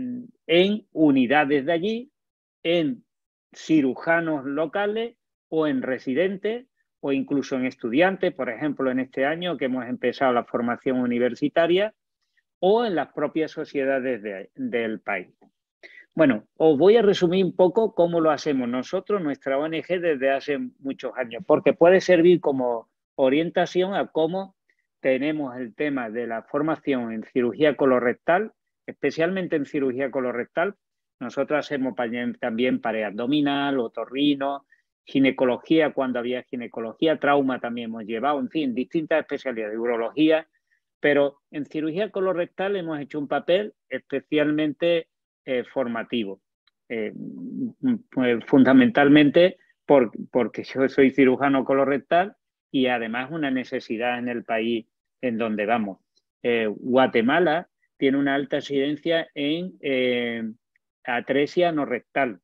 en unidades de allí, en cirujanos locales o en residentes o incluso en estudiantes, por ejemplo, en este año que hemos empezado la formación universitaria, o en las propias sociedades de, del país. Bueno, os voy a resumir un poco cómo lo hacemos nosotros, nuestra O N G, desde hace muchos años, porque puede servir como orientación a cómo tenemos el tema de la formación en cirugía colorectal, especialmente en cirugía colorectal. Nosotros hacemos también pared abdominal, otorrino, ginecología cuando había ginecología, trauma también hemos llevado, en fin, distintas especialidades, urología, pero en cirugía colorectal hemos hecho un papel especialmente eh, formativo, eh, pues, fundamentalmente por, porque yo soy cirujano colorectal y además una necesidad en el país en donde vamos. Eh, Guatemala tiene una alta incidencia en eh, atresia anorrectal.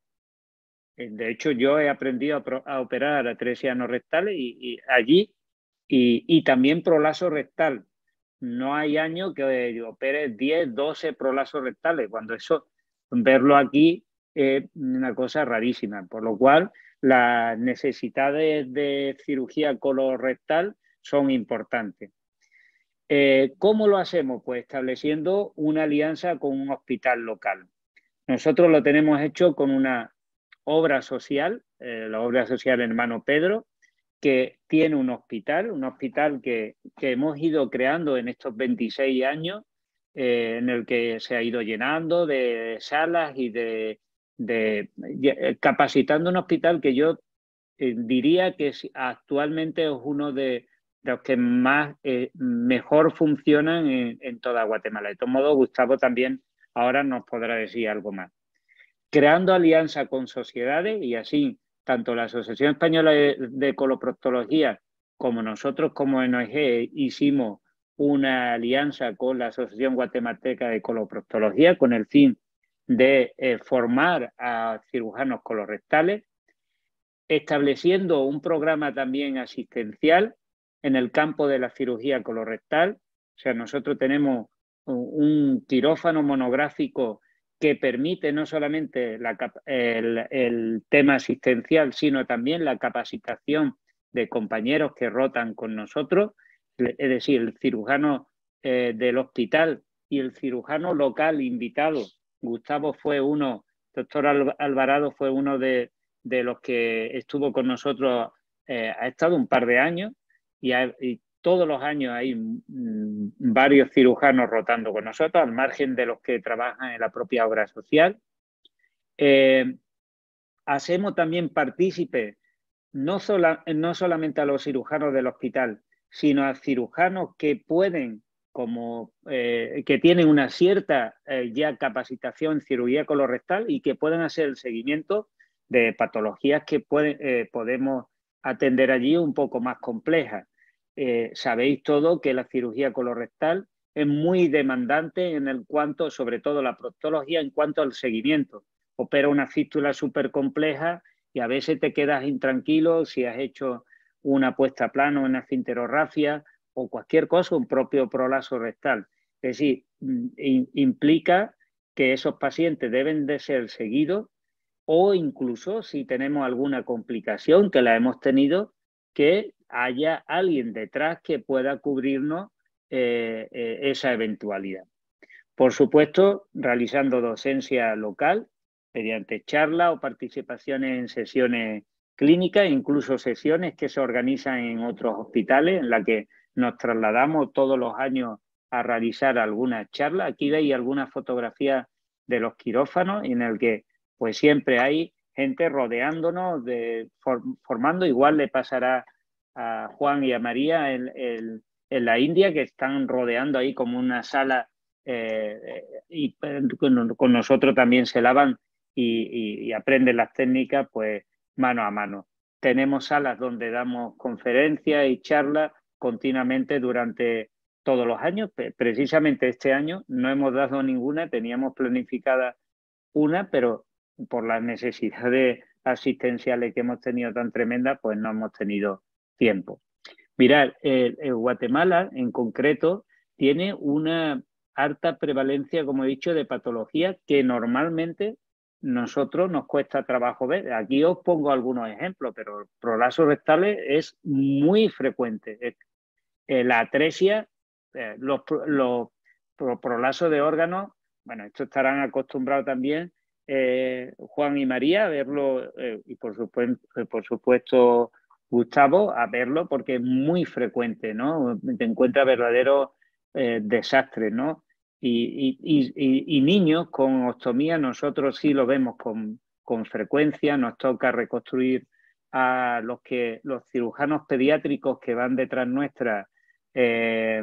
De hecho, yo he aprendido a, a operar atresia anorrectal y, y allí y, y también prolazo rectal. No hay año que yo opere diez, doce prolapsos rectales, cuando eso, verlo aquí es una cosa rarísima. Por lo cual, las necesidades de cirugía colorectal son importantes. Eh, ¿Cómo lo hacemos? Pues estableciendo una alianza con un hospital local. Nosotros lo tenemos hecho con una obra social, eh, la obra social Hermano Pedro, que tiene un hospital, un hospital que, que hemos ido creando en estos veintiséis años, eh, en el que se ha ido llenando de salas y de, de, de capacitando un hospital que yo eh, diría que actualmente es uno de de los que más eh, mejor funcionan en, en toda Guatemala. De todos modos, Gustavo también ahora nos podrá decir algo más. Creando alianza con sociedades y así, tanto la Asociación Española de, de Coloproctología como nosotros como N O G hicimos una alianza con la Asociación Guatemalteca de Coloproctología con el fin de eh, formar a cirujanos colorectales, estableciendo un programa también asistencial en el campo de la cirugía colorectal. O sea, nosotros tenemos un quirófano monográfico que permite no solamente la, el, el tema asistencial, sino también la capacitación de compañeros que rotan con nosotros, es decir, el cirujano eh, del hospital y el cirujano local invitado. Gustavo fue uno, doctor Alvarado fue uno de, de los que estuvo con nosotros, eh, ha estado un par de años, Y, hay, y todos los años hay mmm, varios cirujanos rotando con nosotros, al margen de los que trabajan en la propia obra social. Eh, hacemos también partícipes no, sola, no solamente a los cirujanos del hospital, sino a cirujanos que pueden, como eh, que tienen una cierta eh, ya capacitación en cirugía colorectal y que pueden hacer el seguimiento de patologías que pueden, eh, podemos atender allí un poco más complejas. Eh, sabéis todo que la cirugía colorectal es muy demandante en el cuanto, sobre todo la proctología, en cuanto al seguimiento. Opera una fístula súper compleja y a veces te quedas intranquilo si has hecho una puesta a plano, una esfinterografia o cualquier cosa, un propio prolapso rectal. Es decir, implica que esos pacientes deben de ser seguidos o incluso si tenemos alguna complicación, que la hemos tenido, que haya alguien detrás que pueda cubrirnos eh, eh, esa eventualidad. Por supuesto, realizando docencia local, mediante charlas o participaciones en sesiones clínicas, incluso sesiones que se organizan en otros hospitales, en las que nos trasladamos todos los años a realizar algunas charlas. Aquí veis algunas fotografías de los quirófanos en el que pues siempre hay gente rodeándonos, de, for, formando. Igual le pasará a Juan y a María en, en, en la India, que están rodeando ahí como una sala eh, y con, con nosotros también se lavan y, y, y aprenden las técnicas pues mano a mano. Tenemos salas donde damos conferencias y charlas continuamente durante todos los años. Precisamente este año no hemos dado ninguna, teníamos planificada una, pero por las necesidades asistenciales que hemos tenido tan tremendas, pues no hemos tenido tiempo. Mirad, eh, eh, Guatemala en concreto tiene una alta prevalencia, como he dicho, de patologías que normalmente nosotros nos cuesta trabajo ver. Aquí os pongo algunos ejemplos, pero el prolapso rectales es muy frecuente. Eh, la atresia, eh, los, los prolapsos de órganos, bueno, esto estarán acostumbrados también Eh, Juan y María a verlo eh, y por supuesto, eh, por supuesto Gustavo a verlo porque es muy frecuente, ¿no? Te encuentras verdaderos eh, desastres, ¿no? Y, y, y, y niños con ostomía nosotros sí lo vemos con, con frecuencia, nos toca reconstruir a los, que, los cirujanos pediátricos que van detrás nuestra eh,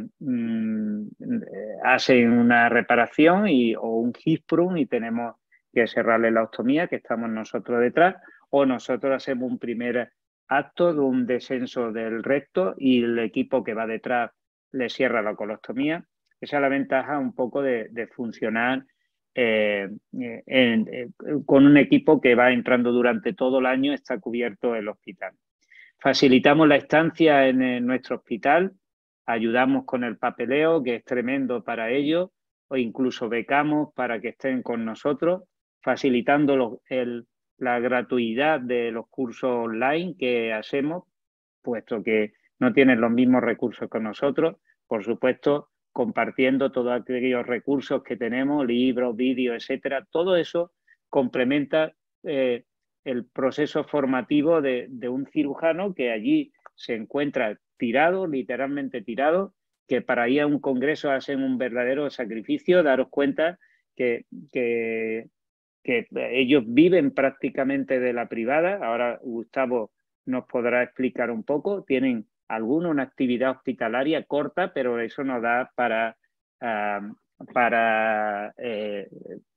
mm, hacen una reparación y, o un Hisprum y tenemos que cerrarle la ostomía, que estamos nosotros detrás, o nosotros hacemos un primer acto de un descenso del recto y el equipo que va detrás le cierra la colostomía. Esa es la ventaja un poco de, de funcionar eh, en, en, con un equipo que va entrando durante todo el año, está cubierto el hospital. Facilitamos la estancia en, en nuestro hospital, ayudamos con el papeleo, que es tremendo para ellos, o incluso becamos para que estén con nosotros, facilitando los, el, la gratuidad de los cursos online que hacemos, puesto que no tienen los mismos recursos que nosotros, por supuesto, compartiendo todos aquellos recursos que tenemos, libros, vídeos, etcétera. Todo eso complementa eh, el proceso formativo de, de un cirujano que allí se encuentra tirado, literalmente tirado, que para ir a un congreso hacen un verdadero sacrificio. Daros cuenta que, que, que ellos viven prácticamente de la privada. Ahora Gustavo nos podrá explicar un poco. Tienen algunos una actividad hospitalaria corta, pero eso nos da para, uh, para eh,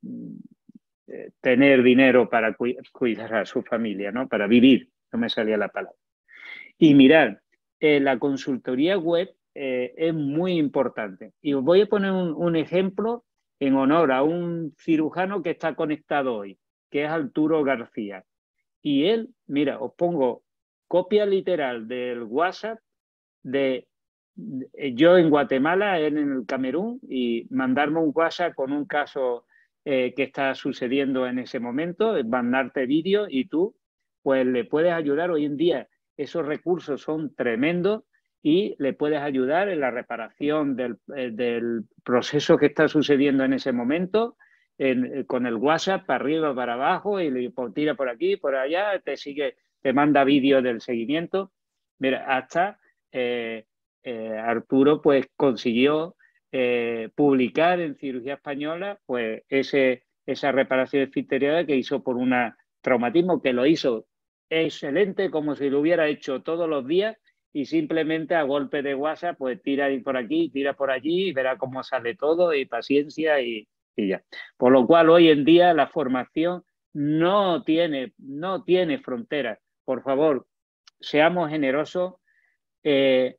tener dinero para cu cuidar a su familia, ¿no? Para vivir, no me salía la palabra. Y mirad, eh, la consultoría web eh, es muy importante. Y os voy a poner un, un ejemplo en honor a un cirujano que está conectado hoy, que es Arturo García. Y él, mira, os pongo copia literal del WhatsApp de, de yo en Guatemala, él en el Camerún, y mandarme un WhatsApp con un caso eh, que está sucediendo en ese momento, mandarte vídeo y tú pues le puedes ayudar. Hoy en día esos recursos son tremendos y le puedes ayudar en la reparación del, eh, del proceso que está sucediendo en ese momento, en, con el WhatsApp para arriba, para abajo, y le tira por aquí, por allá, te sigue, te manda vídeos del seguimiento. Mira, hasta eh, eh, Arturo pues consiguió eh, publicar en Cirugía Española pues ese, esa reparación esfincteriana que hizo por un traumatismo, que lo hizo excelente, como si lo hubiera hecho todos los días, y simplemente a golpe de WhatsApp pues tira por aquí, tira por allí y verá cómo sale todo, y paciencia y, y ya. Por lo cual hoy en día la formación no tiene, no tiene fronteras. Por favor, seamos generosos. Eh,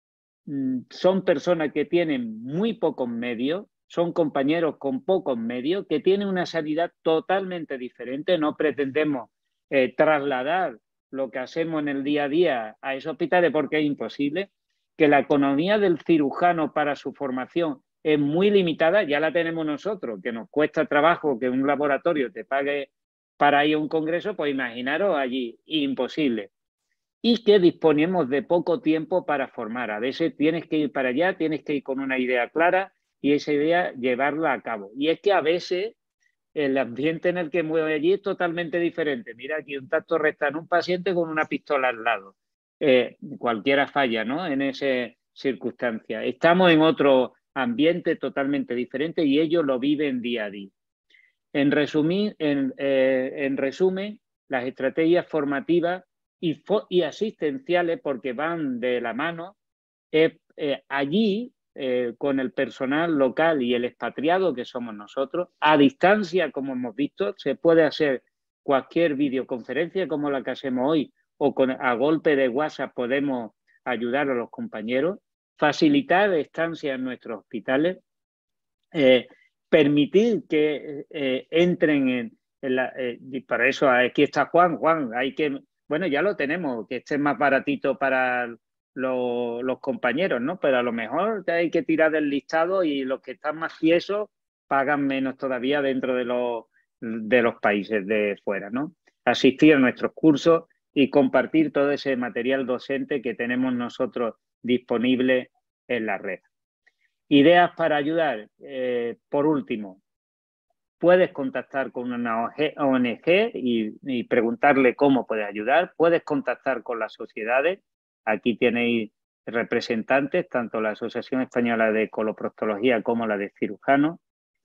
son personas que tienen muy pocos medios, son compañeros con pocos medios, que tienen una sanidad totalmente diferente. No pretendemos eh, trasladar lo que hacemos en el día a día a esos hospitales porque es imposible, que la economía del cirujano para su formación es muy limitada, ya la tenemos nosotros, que nos cuesta trabajo que un laboratorio te pague para ir a un congreso, pues imaginaros allí, imposible. Y que disponemos de poco tiempo para formar. A veces tienes que ir para allá, tienes que ir con una idea clara y esa idea llevarla a cabo. Y es que a veces el ambiente en el que mueve allí es totalmente diferente. Mira, aquí un tacto rectal, un paciente con una pistola al lado. Eh, cualquiera falla, ¿no? En esa circunstancia. Estamos en otro ambiente totalmente diferente y ellos lo viven día a día. En, resumir, en, eh, en resumen, las estrategias formativas y, y asistenciales, porque van de la mano, eh, eh, allí eh, con el personal local y el expatriado que somos nosotros, a distancia, como hemos visto, se puede hacer cualquier videoconferencia como la que hacemos hoy, o con, a golpe de WhatsApp podemos ayudar a los compañeros, facilitar estancia en nuestros hospitales, eh, permitir que eh, entren en, en la... Eh, y para eso aquí está Juan, Juan, hay que... Bueno, ya lo tenemos, que esté más baratito para lo, los compañeros, ¿no? Pero a lo mejor hay que tirar del listado y los que están más tiesos pagan menos todavía dentro de los, de los países de fuera, ¿no? Asistir a nuestros cursos y compartir todo ese material docente que tenemos nosotros disponible en la red. Ideas para ayudar. Eh, por último, puedes contactar con una O N G y, y preguntarle cómo puedes ayudar. Puedes contactar con las sociedades. Aquí tenéis representantes, tanto la Asociación Española de Coloproctología como la de cirujanos.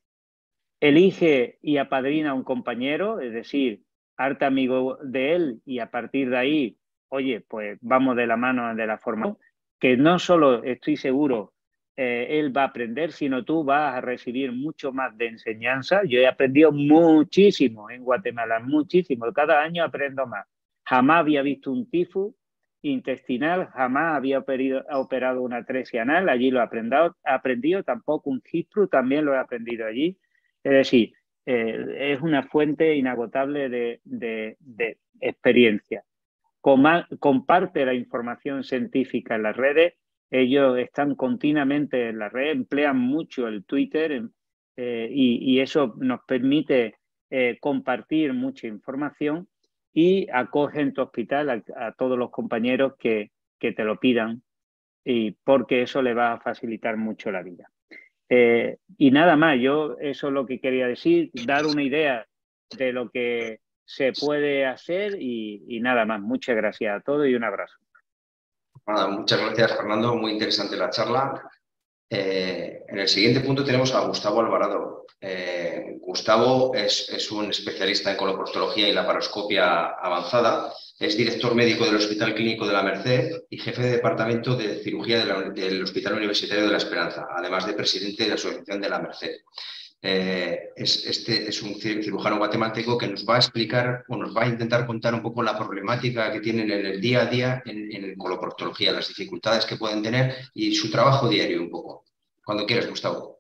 Elige y apadrina a un compañero, es decir, hazte amigo de él y a partir de ahí, oye, pues vamos de la mano de la formación, que no solo estoy seguro Eh, él va a aprender, sino tú vas a recibir mucho más de enseñanza. Yo he aprendido muchísimo en Guatemala, muchísimo. Cada año aprendo más. Jamás había visto un tifus intestinal, jamás había operado, operado una atresia anal, allí lo he aprendido, aprendido, tampoco un Hispru, también lo he aprendido allí. Es decir, eh, es una fuente inagotable de, de, de experiencia. Coma, comparte la información científica en las redes. Ellos están continuamente en la red, emplean mucho el Twitter eh, y, y eso nos permite eh, compartir mucha información y acoge en tu hospital a, a todos los compañeros que, que te lo pidan, y porque eso le va a facilitar mucho la vida. Eh, y nada más, yo eso es lo que quería decir, dar una idea de lo que se puede hacer y, y nada más. Muchas gracias a todos y un abrazo. Bueno, muchas gracias, Fernando. Muy interesante la charla. Eh, en el siguiente punto tenemos a Gustavo Alvarado. Eh, Gustavo es, es un especialista en coloproctología y laparoscopia avanzada. Es director médico del Hospital Clínico de la Merced y jefe de departamento de cirugía de la, del Hospital Universitario de la Esperanza, además de presidente de la Asociación de la Merced. Eh, es, este es un cirujano guatemalteco que nos va a explicar o nos va a intentar contar un poco la problemática que tienen en el día a día en, en coloproctología, las dificultades que pueden tener y su trabajo diario un poco. Cuando quieras, Gustavo.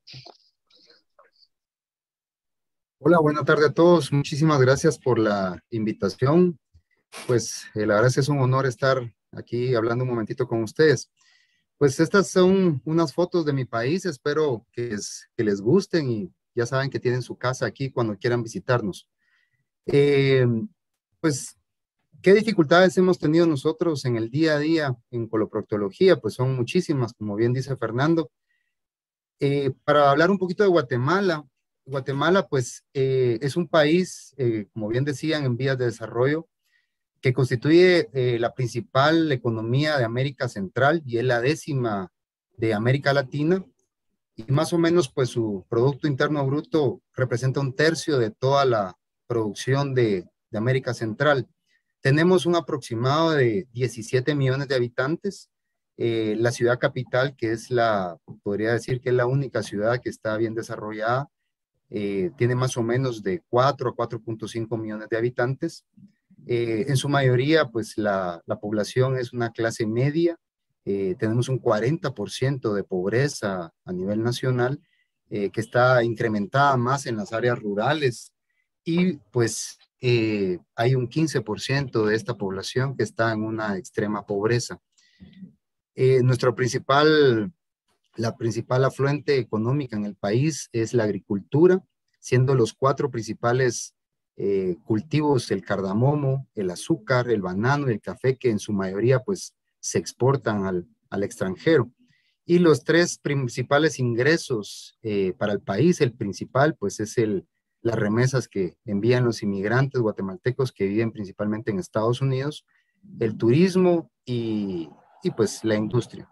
Hola, buenas tardes a todos. Muchísimas gracias por la invitación. Pues eh, la verdad es que es un honor estar aquí hablando un momentito con ustedes. Pues estas son unas fotos de mi país. Espero que, es, que les gusten y ya saben que tienen su casa aquí cuando quieran visitarnos. Eh, pues, ¿qué dificultades hemos tenido nosotros en el día a día en coloproctología? Pues son muchísimas, como bien dice Fernando. Eh, para hablar un poquito de Guatemala, Guatemala pues eh, es un país, eh, como bien decían, en vías de desarrollo, que constituye eh, la principal economía de América Central y es la décima de América Latina. Y más o menos, pues su Producto Interno Bruto representa un tercio de toda la producción de, de América Central. Tenemos un aproximado de diecisiete millones de habitantes. Eh, la ciudad capital, que es la, podría decir que es la única ciudad que está bien desarrollada, eh, tiene más o menos de cuatro a cuatro punto cinco millones de habitantes. Eh, en su mayoría, pues la, la población es una clase media. Eh, tenemos un cuarenta por ciento de pobreza a nivel nacional, eh, que está incrementada más en las áreas rurales, y pues eh, hay un quince por ciento de esta población que está en una extrema pobreza. Eh, nuestro principal, la principal afluente económica en el país es la agricultura, siendo los cuatro principales eh, cultivos el cardamomo, el azúcar, el banano y el café, que en su mayoría pues se exportan al, al extranjero. Y los tres principales ingresos eh, para el país, el principal pues es el, las remesas que envían los inmigrantes guatemaltecos que viven principalmente en Estados Unidos, el turismo y, y pues la industria.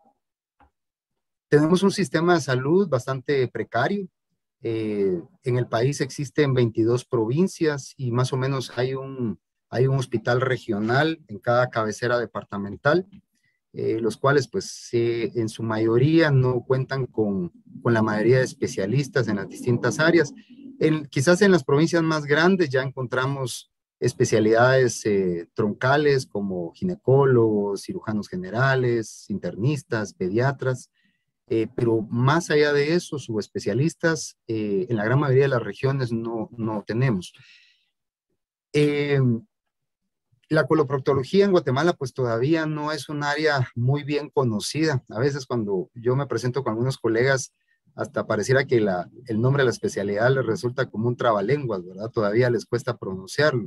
Tenemos un sistema de salud bastante precario. Eh, en el país existen veintidós provincias y más o menos hay un, hay un hospital regional en cada cabecera departamental, eh, los cuales pues eh, en su mayoría no cuentan con, con la mayoría de especialistas en las distintas áreas. En, quizás en las provincias más grandes ya encontramos especialidades eh, troncales como ginecólogos, cirujanos generales, internistas, pediatras. Eh, pero más allá de eso, subespecialistas, eh, en la gran mayoría de las regiones no, no tenemos. Eh, la coloproctología en Guatemala pues todavía no es un área muy bien conocida. A veces cuando yo me presento con algunos colegas, hasta pareciera que la, el nombre de la especialidad les resulta como un trabalenguas, ¿verdad? Todavía les cuesta pronunciarlo.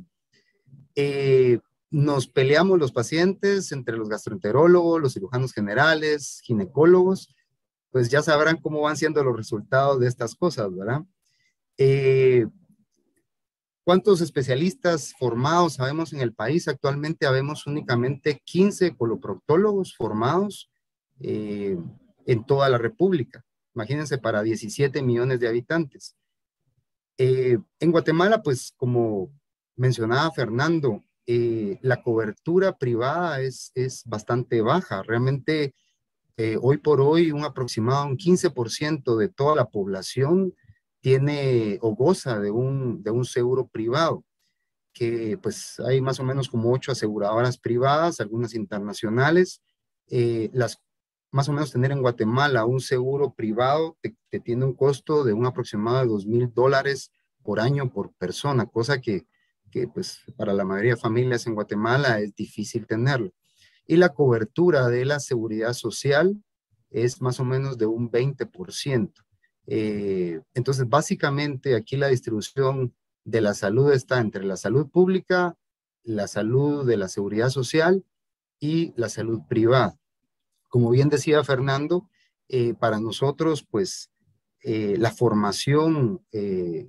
Eh, nos peleamos los pacientes entre los gastroenterólogos, los cirujanos generales, ginecólogos, pues ya sabrán cómo van siendo los resultados de estas cosas, ¿verdad? Eh, ¿Cuántos especialistas formados sabemos en el país? Actualmente habemos únicamente quince coloproctólogos formados eh, en toda la República. Imagínense, para diecisiete millones de habitantes. Eh, en Guatemala, pues como mencionaba Fernando, eh, la cobertura privada es, es bastante baja. Realmente, Eh, hoy por hoy, un aproximado, un quince por ciento de toda la población tiene o goza de un, de un seguro privado, que pues hay más o menos como ocho aseguradoras privadas, algunas internacionales. Eh, las, más o menos tener en Guatemala un seguro privado te, te tiene un costo de un aproximado de dos mil dólares por año por persona, cosa que, que pues para la mayoría de familias en Guatemala es difícil tenerlo. Y la cobertura de la seguridad social es más o menos de un veinte por ciento. Eh, entonces, básicamente, aquí la distribución de la salud está entre la salud pública, la salud de la seguridad social y la salud privada. Como bien decía Fernando, eh, para nosotros, pues, eh, la formación, eh,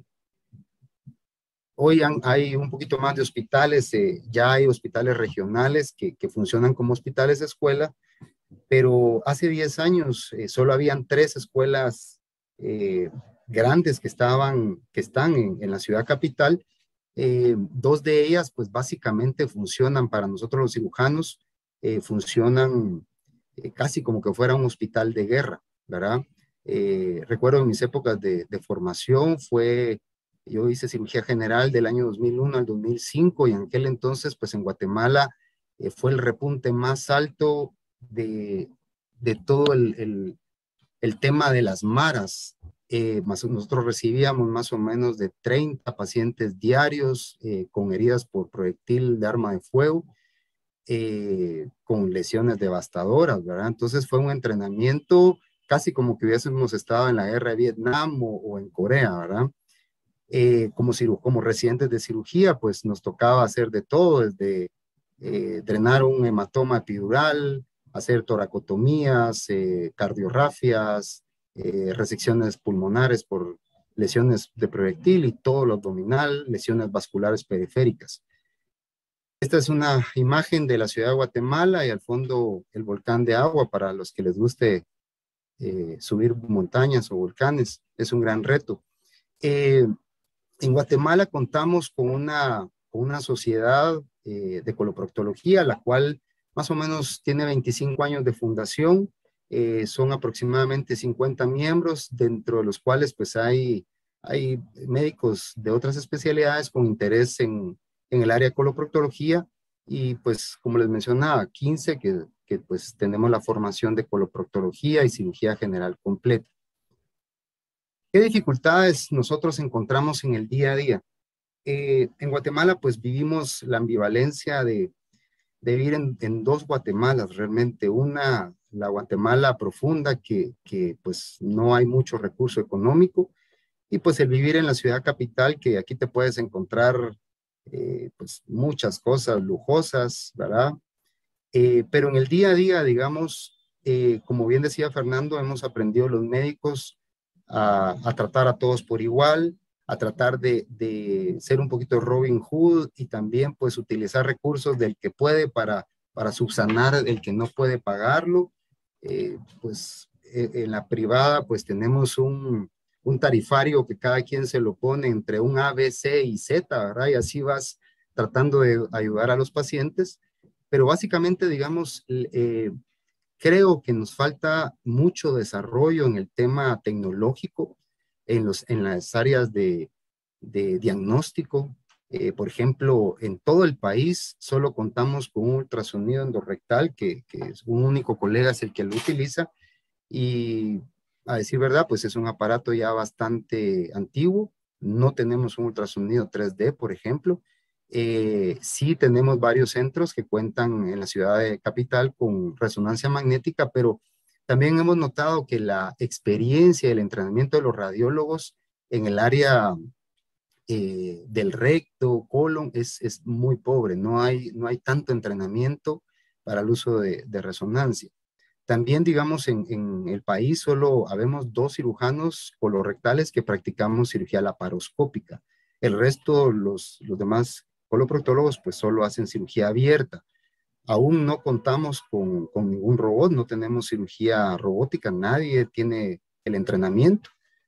hoy han, hay un poquito más de hospitales, eh, ya hay hospitales regionales que, que funcionan como hospitales de escuela, pero hace diez años eh, solo habían tres escuelas eh, grandes que, estaban, que están en, en la ciudad capital. Eh, dos de ellas, pues básicamente funcionan para nosotros los cirujanos, eh, funcionan eh, casi como que fuera un hospital de guerra, ¿verdad? Eh, recuerdo en mis épocas de, de formación fue, yo hice cirugía general del año dos mil uno al dos mil cinco y en aquel entonces, pues en Guatemala eh, fue el repunte más alto de, de todo el, el, el tema de las maras. Eh, más, nosotros recibíamos más o menos de treinta pacientes diarios eh, con heridas por proyectil de arma de fuego, eh, con lesiones devastadoras, ¿verdad? Entonces fue un entrenamiento casi como que hubiésemos estado en la guerra de Vietnam o, o en Corea, ¿verdad? Eh, como, como residentes de cirugía, pues nos tocaba hacer de todo, desde eh, drenar un hematoma epidural, hacer toracotomías, eh, cardiografias, eh, resecciones pulmonares por lesiones de proyectil y todo lo abdominal, lesiones vasculares periféricas. Esta es una imagen de la ciudad de Guatemala y al fondo el volcán de agua para los que les guste eh, subir montañas o volcanes. Es un gran reto. Eh, en Guatemala contamos con una, con una sociedad eh, de coloproctología, la cual más o menos tiene veinticinco años de fundación. Eh, son aproximadamente cincuenta miembros, dentro de los cuales pues hay, hay médicos de otras especialidades con interés en, en el área de coloproctología y pues como les mencionaba, quince que, que pues tenemos la formación de coloproctología y cirugía general completa. ¿Qué dificultades nosotros encontramos en el día a día? Eh, en Guatemala pues vivimos la ambivalencia de, de vivir en, en dos Guatemalas realmente. Una, la Guatemala profunda que, que pues no hay mucho recurso económico y pues el vivir en la ciudad capital que aquí te puedes encontrar eh, pues muchas cosas lujosas, ¿verdad? Eh, pero en el día a día, digamos, eh, como bien decía Fernando, hemos aprendido los médicos a, a tratar a todos por igual, a tratar de, de ser un poquito Robin Hood y también pues utilizar recursos del que puede para, para subsanar el que no puede pagarlo. Eh, pues eh, en la privada pues tenemos un, un tarifario que cada quien se lo pone entre un A, B, C y Z, ¿verdad? Y así vas tratando de ayudar a los pacientes. Pero básicamente, digamos, eh, creo que nos falta mucho desarrollo en el tema tecnológico, en, los, en las áreas de, de diagnóstico. Eh, por ejemplo, en todo el país solo contamos con un ultrasonido endorrectal, que, que es un único colega es el que lo utiliza. Y a decir verdad, pues es un aparato ya bastante antiguo. No tenemos un ultrasonido tres D, por ejemplo. Eh, sí tenemos varios centros que cuentan en la ciudad de capital con resonancia magnética, pero también hemos notado que la experiencia y el entrenamiento de los radiólogos en el área eh, del recto, colon, es, es muy pobre. No hay, no hay tanto entrenamiento para el uso de, de resonancia. También, digamos, en, en el país solo habemos dos cirujanos colorectales que practicamos cirugía laparoscópica. El resto, los, los demás coloproctólogos, pues solo hacen cirugía abierta. Aún no contamos con, con ningún robot, no tenemos cirugía robótica, nadie tiene el entrenamiento.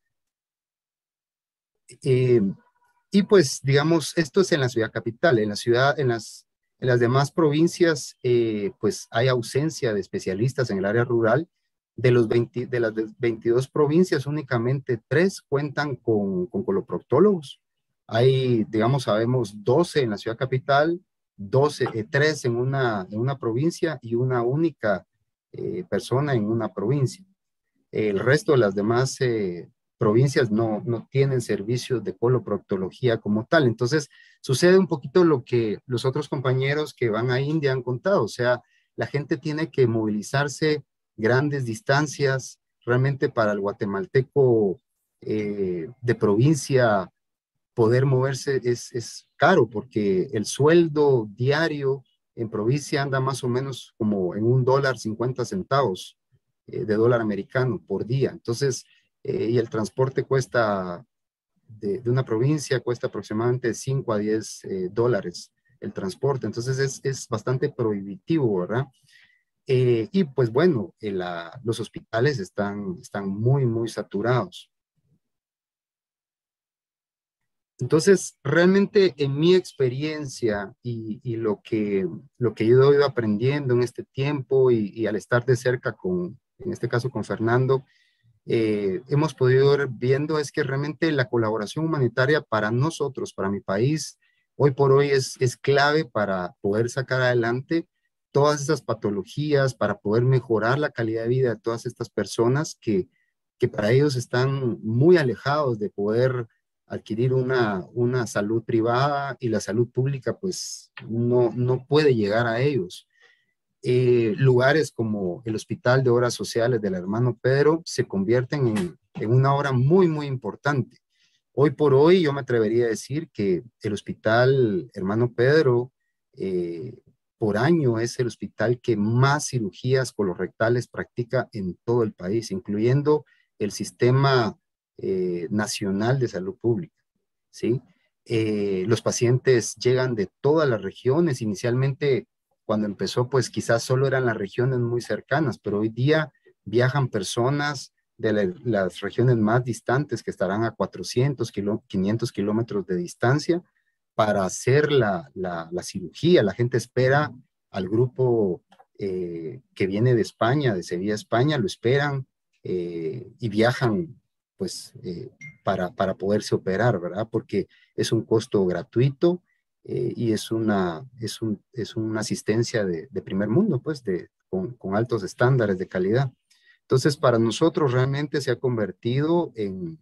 Eh, y pues, digamos, esto es en la ciudad capital. En la ciudad, en las, en las demás provincias, eh, pues hay ausencia de especialistas en el área rural. De, los veinte, de las veintidós provincias, únicamente tres cuentan con, con coloproctólogos. Hay, digamos, sabemos doce en la ciudad capital, doce, eh, tres en una, en una provincia y una única eh, persona en una provincia. El resto de las demás eh, provincias no, no tienen servicios de coloproctología como tal. Entonces, sucede un poquito lo que los otros compañeros que van a India han contado. O sea, la gente tiene que movilizarse grandes distancias. Realmente para el guatemalteco eh, de provincia, poder moverse es, es caro porque el sueldo diario en provincia anda más o menos como en un dólar cincuenta centavos eh, de dólar americano por día. Entonces, eh, y el transporte cuesta, de, de una provincia cuesta aproximadamente cinco a diez eh, dólares el transporte. Entonces es, es bastante prohibitivo, ¿verdad? Eh, y pues bueno, eh, la, los hospitales están, están muy, muy saturados. Entonces, realmente en mi experiencia y, y lo, que, lo que yo he ido aprendiendo en este tiempo y, y al estar de cerca con, en este caso con Fernando, eh, hemos podido ir viendo es que realmente la colaboración humanitaria para nosotros, para mi país, hoy por hoy es, es clave para poder sacar adelante todas esas patologías, para poder mejorar la calidad de vida de todas estas personas que, que para ellos están muy alejados de poder adquirir una, una salud privada y la salud pública pues no, no puede llegar a ellos. Eh, lugares como el Hospital de Obras Sociales del Hermano Pedro se convierten en, en una obra muy, muy importante. Hoy por hoy yo me atrevería a decir que el Hospital Hermano Pedro eh, por año es el hospital que más cirugías colorectales practica en todo el país, incluyendo el sistema eh, nacional de salud pública, ¿sí? Eh, los pacientes llegan de todas las regiones. Inicialmente, cuando empezó, pues quizás solo eran las regiones muy cercanas, pero hoy día viajan personas de la, las regiones más distantes que estarán a cuatrocientos, quinientos kilómetros de distancia para hacer la, la, la cirugía. La gente espera al grupo eh, que viene de España, de Sevilla, España, lo esperan eh, y viajan pues eh, para, para poderse operar, ¿verdad? Porque es un costo gratuito eh, y es una, es, un, es una asistencia de, de primer mundo, pues, de, con, con altos estándares de calidad. Entonces, para nosotros realmente se ha convertido en,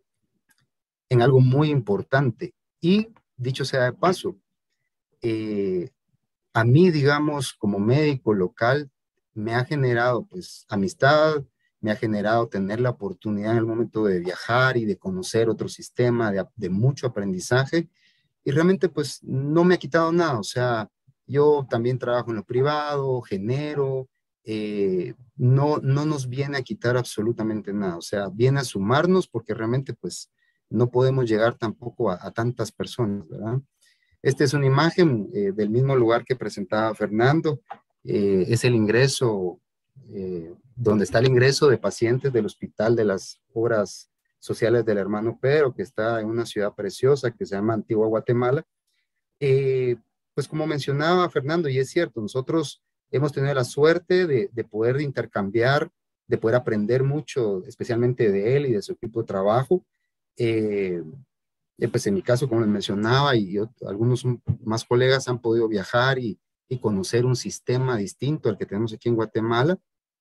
en algo muy importante. Y, dicho sea de paso, eh, a mí, digamos, como médico local, me ha generado, pues, amistad, me ha generado tener la oportunidad en el momento de viajar y de conocer otro sistema de, de mucho aprendizaje. Y realmente, pues, no me ha quitado nada. O sea, yo también trabajo en lo privado, genero, eh, no, no nos viene a quitar absolutamente nada. O sea, viene a sumarnos porque realmente, pues, no podemos llegar tampoco a, a tantas personas, ¿verdad? Esta es una imagen eh, del mismo lugar que presentaba Fernando. Eh, es el ingreso, eh, donde está el ingreso de pacientes del Hospital de las Obras Sociales del Hermano Pedro, que está en una ciudad preciosa que se llama Antigua Guatemala. Eh, pues como mencionaba Fernando, y es cierto, nosotros hemos tenido la suerte de, de poder intercambiar, de poder aprender mucho, especialmente de él y de su equipo de trabajo. Eh, Eh, pues en mi caso, como les mencionaba, y yo, algunos más colegas han podido viajar y, y conocer un sistema distinto al que tenemos aquí en Guatemala.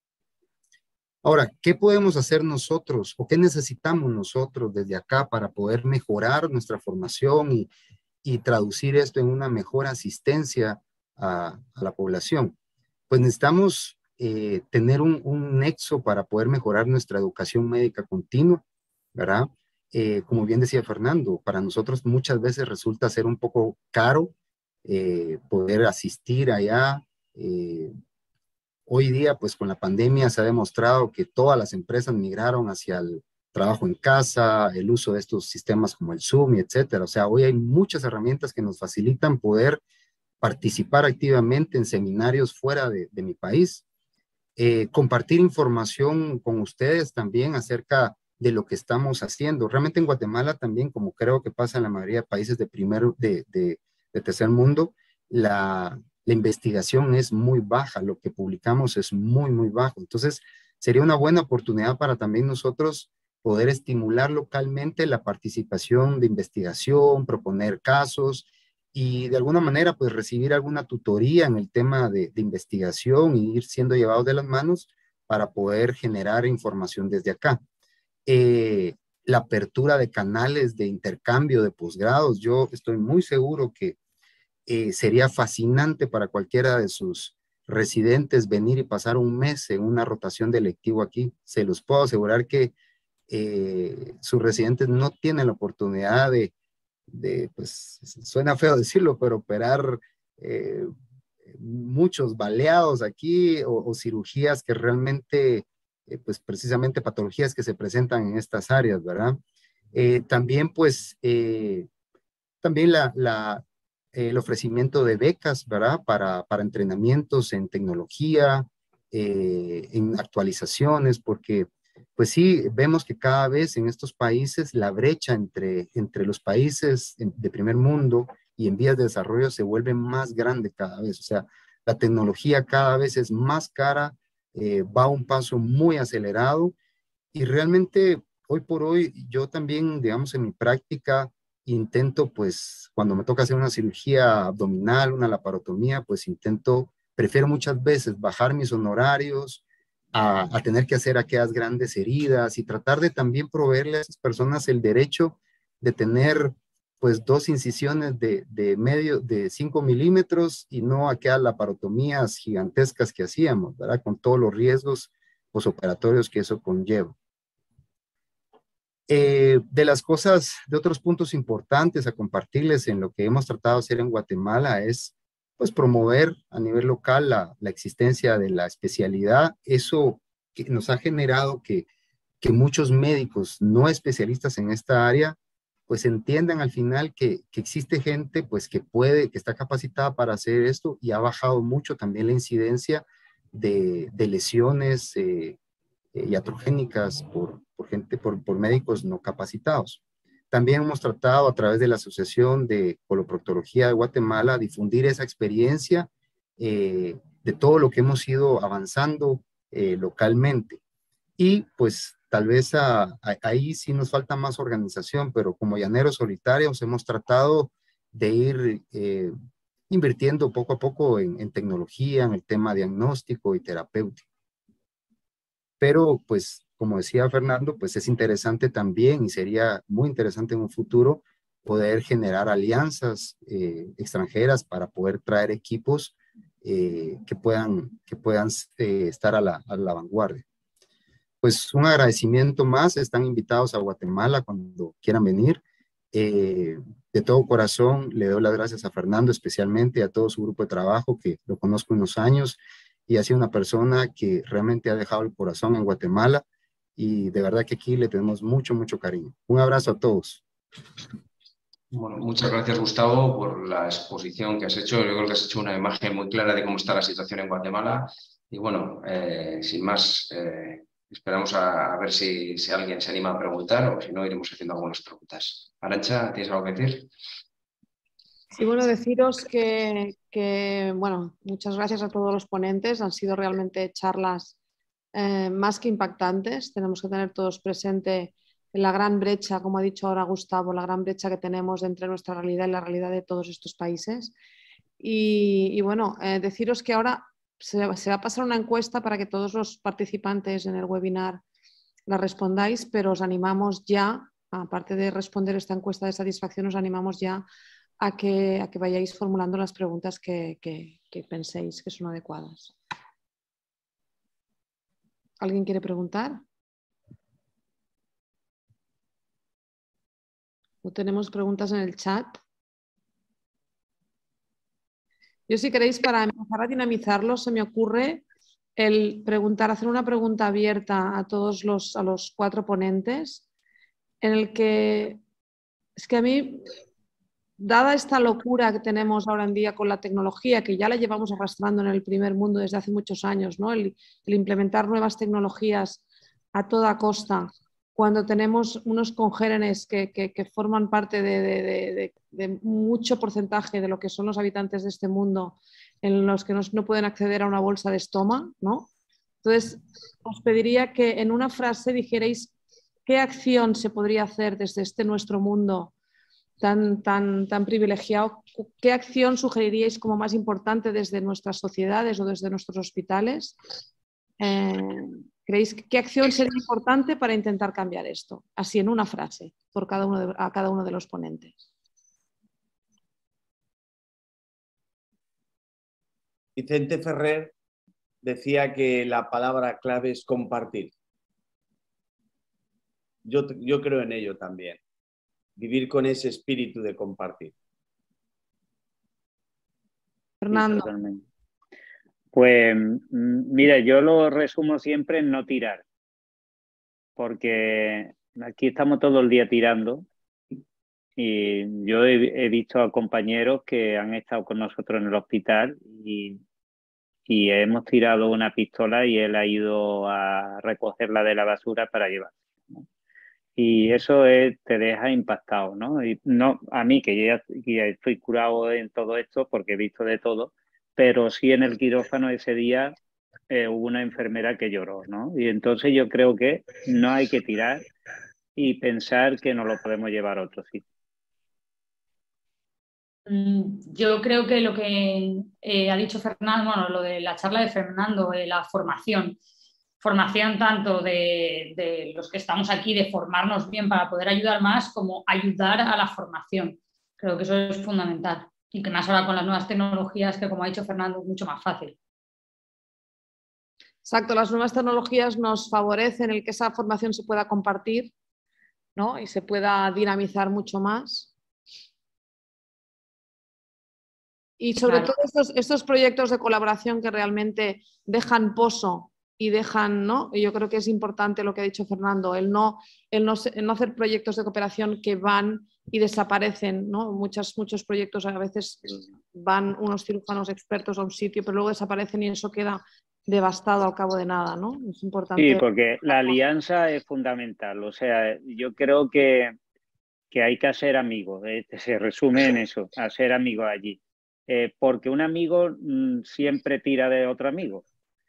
Ahora, ¿qué podemos hacer nosotros o qué necesitamos nosotros desde acá para poder mejorar nuestra formación y, y traducir esto en una mejor asistencia a, a la población? Pues necesitamos eh, tener un, un nexo para poder mejorar nuestra educación médica continua, ¿verdad? Eh, como bien decía Fernando, para nosotros muchas veces resulta ser un poco caro eh, poder asistir allá. Eh, hoy día, pues con la pandemia se ha demostrado que todas las empresas migraron hacia el trabajo en casa, el uso de estos sistemas como el Zoom, y etcétera. O sea, hoy hay muchas herramientas que nos facilitan poder participar activamente en seminarios fuera de, de mi país. Eh, compartir información con ustedes también acerca de lo que estamos haciendo. Realmente en Guatemala también, como creo que pasa en la mayoría de países de primer, de, de, de tercer mundo, la, la investigación es muy baja, lo que publicamos es muy, muy bajo. Entonces, sería una buena oportunidad para también nosotros poder estimular localmente la participación de investigación, proponer casos y de alguna manera pues recibir alguna tutoría en el tema de, de investigación y ir siendo llevados de las manos para poder generar información desde acá. Eh, la apertura de canales de intercambio de posgrados, yo estoy muy seguro que eh, sería fascinante para cualquiera de sus residentes venir y pasar un mes en una rotación de electivo aquí. Se los puedo asegurar que eh, sus residentes no tienen la oportunidad de, de, pues suena feo decirlo, pero operar eh, muchos baleados aquí o, o cirugías que realmente, eh, pues precisamente patologías que se presentan en estas áreas, ¿verdad? Eh, también pues, eh, también la, la, el ofrecimiento de becas, ¿verdad? Para, para entrenamientos en tecnología, eh, en actualizaciones, porque pues sí, vemos que cada vez en estos países la brecha entre, entre los países de primer mundo y en vías de desarrollo se vuelve más grande cada vez. O sea, la tecnología cada vez es más cara, eh, va a un paso muy acelerado y realmente hoy por hoy yo también, digamos, en mi práctica intento, pues, cuando me toca hacer una cirugía abdominal, una laparotomía, pues intento, prefiero muchas veces bajar mis honorarios a, a tener que hacer aquellas grandes heridas y tratar de también proveerle a esas personas el derecho de tener, pues, dos incisiones de, de medio, de cinco milímetros y no aquellas laparotomías gigantescas que hacíamos, ¿verdad? Con todos los riesgos posoperatorios que eso conlleva. Eh, de las cosas, de otros puntos importantes a compartirles en lo que hemos tratado de hacer en Guatemala es, pues, promover a nivel local la, la existencia de la especialidad. Eso que nos ha generado que, que muchos médicos no especialistas en esta área, pues entiendan al final que, que existe gente, pues, que puede, que está capacitada para hacer esto y ha bajado mucho también la incidencia de, de lesiones, eh, eh, iatrogénicas por, por gente, por, por médicos no capacitados. También hemos tratado a través de la Asociación de Coloproctología de Guatemala difundir esa experiencia eh, de todo lo que hemos ido avanzando eh, localmente. Y pues tal vez a, a, ahí sí nos falta más organización, pero como llaneros solitarios hemos tratado de ir eh, invirtiendo poco a poco en, en tecnología, en el tema diagnóstico y terapéutico. Pero pues, como decía Fernando, pues es interesante también y sería muy interesante en un futuro poder generar alianzas eh, extranjeras para poder traer equipos eh, que puedan, que puedan eh, estar a la, a la vanguardia. Pues un agradecimiento más, están invitados a Guatemala cuando quieran venir. Eh, de todo corazón le doy las gracias a Fernando especialmente y a todo su grupo de trabajo que lo conozco unos años y ha sido una persona que realmente ha dejado el corazón en Guatemala y de verdad que aquí le tenemos mucho, mucho cariño. Un abrazo a todos. Bueno, muchas gracias, Gustavo, por la exposición que has hecho. Yo creo que has hecho una imagen muy clara de cómo está la situación en Guatemala. Y bueno, eh, sin más, eh, esperamos a, a ver si, si alguien se anima a preguntar o si no, iremos haciendo algunas preguntas. Arantxa, ¿tienes algo que decir? Sí, bueno, deciros que, que, bueno, muchas gracias a todos los ponentes. Han sido realmente charlas eh, más que impactantes. Tenemos que tener todos presente la gran brecha, como ha dicho ahora Gustavo, la gran brecha que tenemos entre nuestra realidad y la realidad de todos estos países. Y, y bueno, eh, deciros que ahora se, se va a pasar una encuesta para que todos los participantes en el webinar la respondáis, pero os animamos ya, aparte de responder esta encuesta de satisfacción, os animamos ya a que, a que vayáis formulando las preguntas que, que, que penséis que son adecuadas. ¿Alguien quiere preguntar? ¿No tenemos preguntas en el chat? Yo, si queréis, para empezar a dinamizarlo, se me ocurre el preguntar, hacer una pregunta abierta a todos los, a los cuatro ponentes, en el que es que a mí, dada esta locura que tenemos ahora en día con la tecnología, que ya la llevamos arrastrando en el primer mundo desde hace muchos años, ¿no? el, el implementar nuevas tecnologías a toda costa, cuando tenemos unos congéneres que, que, que forman parte de, de, de, de mucho porcentaje de lo que son los habitantes de este mundo, en los que no, no pueden acceder a una bolsa de estoma, ¿no? Entonces, os pediría que en una frase dijerais qué acción se podría hacer desde este nuestro mundo tan, tan, tan privilegiado, qué acción sugeriríais como más importante desde nuestras sociedades o desde nuestros hospitales. Eh, ¿Creéis qué acción sería importante para intentar cambiar esto? Así en una frase, por cada uno de, a cada uno de los ponentes. Vicente Ferrer decía que la palabra clave es compartir. Yo, yo creo en ello también. vivir con ese espíritu de compartir. Fernando. Sí, pues mira, yo lo resumo siempre en no tirar, porque aquí estamos todo el día tirando y yo he, he visto a compañeros que han estado con nosotros en el hospital y, y hemos tirado una pistola y él ha ido a recogerla de la basura para llevarla, ¿no? Y eso es, te deja impactado, ¿no? Y no a mí, que ya, que ya estoy curado en todo esto porque he visto de todo, pero sí en el quirófano ese día eh, hubo una enfermera que lloró, ¿no? Y entonces yo creo que no hay que tirar y pensar que no lo podemos llevar a otro sitio. Yo creo que lo que eh, ha dicho Fernando, bueno, lo de la charla de Fernando, de la formación, formación tanto de, de los que estamos aquí, de formarnos bien para poder ayudar más, como ayudar a la formación. Creo que eso es fundamental y que más ahora con las nuevas tecnologías, que como ha dicho Fernando, es mucho más fácil. Exacto, las nuevas tecnologías nos favorecen el que esa formación se pueda compartir, ¿no? Y se pueda dinamizar mucho más. Y sobre Claro. todo estos, estos proyectos de colaboración que realmente dejan pozo y dejan, ¿no? Y yo creo que es importante lo que ha dicho Fernando, el no, el no, el no hacer proyectos de cooperación que van y desaparecen, ¿no? Muchos, muchos proyectos a veces van unos cirujanos expertos a un sitio, pero luego desaparecen y eso queda devastado al cabo de nada, ¿no? Es importante. Sí, porque la alianza es fundamental. O sea, yo creo que, que hay que hacer amigos. ¿eh? Se resume en eso, hacer amigos allí. Eh, porque un amigo mmm, siempre tira de otro amigo.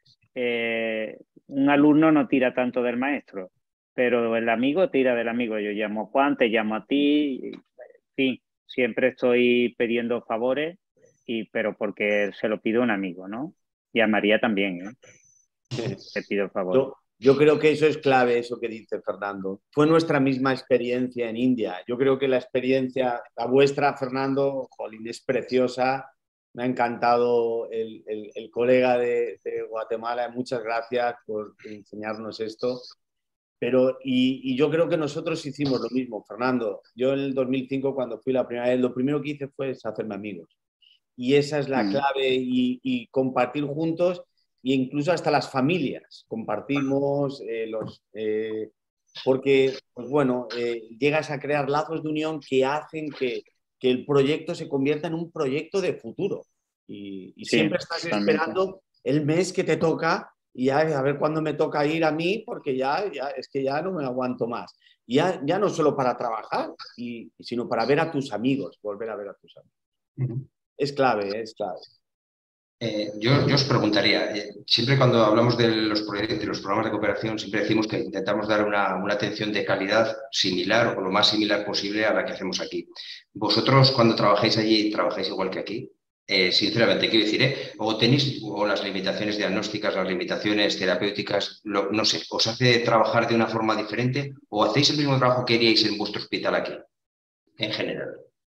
Eh, un alumno no tira tanto del maestro, pero el amigo tira del amigo. Yo llamo a Juan, te llamo a ti, en fin, siempre estoy pidiendo favores, y, pero porque se lo pido a un amigo, ¿no? Y a María también, ¿eh? Te pido favores. Yo, yo creo que eso es clave, eso que dice Fernando. Fue nuestra misma experiencia en India. Yo creo que la experiencia, la vuestra, Fernando, jolín, es preciosa. Me ha encantado el, el, el colega de, de Guatemala. Muchas gracias por enseñarnos esto. Pero, y, y yo creo que nosotros hicimos lo mismo, Fernando. Yo en el dos mil cinco, cuando fui la primera vez, lo primero que hice fue hacerme amigos. Y esa es la Mm. clave, y, y compartir juntos, e incluso hasta las familias. Compartimos eh, los... Eh, porque, pues bueno, eh, llegas a crear lazos de unión que hacen que, que el proyecto se convierta en un proyecto de futuro. Y, y Sí, siempre estás totalmente. esperando el mes que te toca y ya a ver cuándo me toca ir a mí, porque ya, ya es que ya no me aguanto más. Y ya, ya no solo para trabajar, y, sino para ver a tus amigos, volver a ver a tus amigos. Uh-huh. Es clave, es clave. Eh, yo, yo os preguntaría, eh, siempre cuando hablamos de los, de los programas de cooperación, siempre decimos que intentamos dar una, una atención de calidad similar o lo más similar posible a la que hacemos aquí. Vosotros, cuando trabajáis allí, trabajáis igual que aquí. Eh, sinceramente, quiero decir, ¿eh? o tenéis o las limitaciones diagnósticas, las limitaciones terapéuticas, lo, no sé, ¿os hace trabajar de una forma diferente o hacéis el mismo trabajo que haríais en vuestro hospital aquí, en general?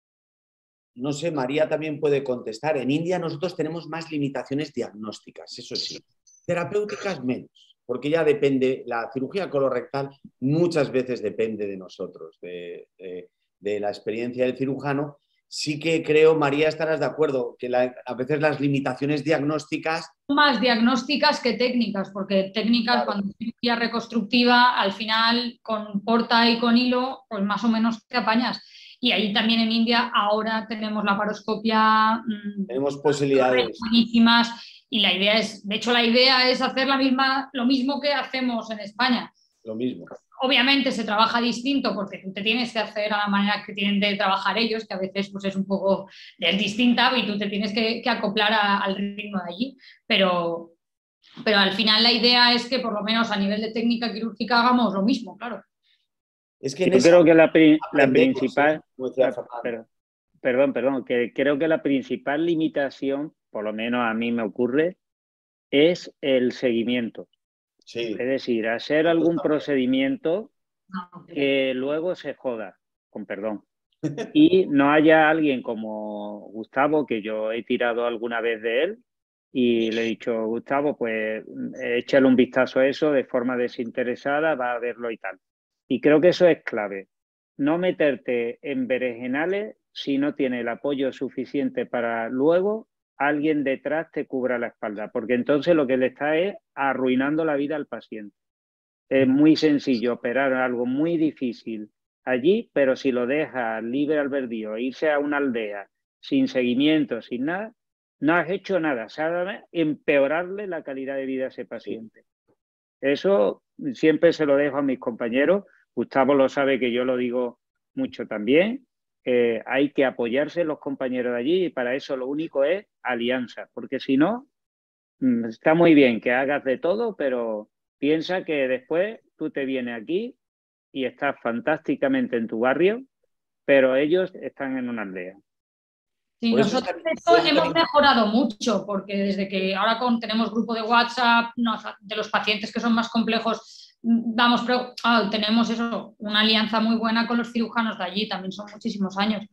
No sé, María también puede contestar. En India nosotros tenemos más limitaciones diagnósticas, eso sí. Terapéuticas menos, porque ya depende, la cirugía colorectal muchas veces depende de nosotros, de, de, de la experiencia del cirujano. Sí que creo, María, estarás de acuerdo, que la, a veces las limitaciones diagnósticas... Más diagnósticas que técnicas, porque técnicas, claro, cuando es cirugía reconstructiva, al final con porta y con hilo, pues más o menos te apañas. Y ahí también en India ahora tenemos la paroscopia. Tenemos posibilidades. Buenísimas. Y la idea es, de hecho la idea es hacer la misma, lo mismo que hacemos en España. Lo mismo. Obviamente se trabaja distinto porque tú te tienes que hacer a la manera que tienen de trabajar ellos, que a veces pues, es un poco es distinta y tú te tienes que, que acoplar a, al ritmo de allí. Pero, pero al final la idea es que por lo menos a nivel de técnica quirúrgica hagamos lo mismo, claro. Es que Yo creo que la, pri la principal... ¿eh? Perdón, perdón, perdón, que creo que la principal limitación, por lo menos a mí me ocurre, es el seguimiento. Sí. Es decir, hacer algún procedimiento que luego se joda, con perdón. Y no haya alguien como Gustavo, que yo he tirado alguna vez de él, y le he dicho, Gustavo, pues échale un vistazo a eso de forma desinteresada, va a verlo y tal. Y creo que eso es clave. no meterte en berenjenales si no tiene el apoyo suficiente para luego alguien detrás te cubra la espalda, porque entonces lo que le está es arruinando la vida al paciente. Es muy sencillo operar algo muy difícil allí, pero si lo dejas libre albedrío, irse a una aldea sin seguimiento, sin nada, no has hecho nada, ¿sabes? Empeorarle la calidad de vida a ese paciente. Eso siempre se lo dejo a mis compañeros. Gustavo lo sabe, que yo lo digo mucho también. Eh, hay que apoyarse en los compañeros de allí, y para eso lo único es alianza, porque si no, está muy bien que hagas de todo, pero piensa que después tú te vienes aquí y estás fantásticamente en tu barrio, pero ellos están en una aldea. Sí, nosotros esto hemos mejorado mucho, porque desde que ahora con, tenemos grupo de WhatsApp, nos, de los pacientes que son más complejos, vamos, pero ah, tenemos eso, una alianza muy buena con los cirujanos de allí, también son muchísimos años.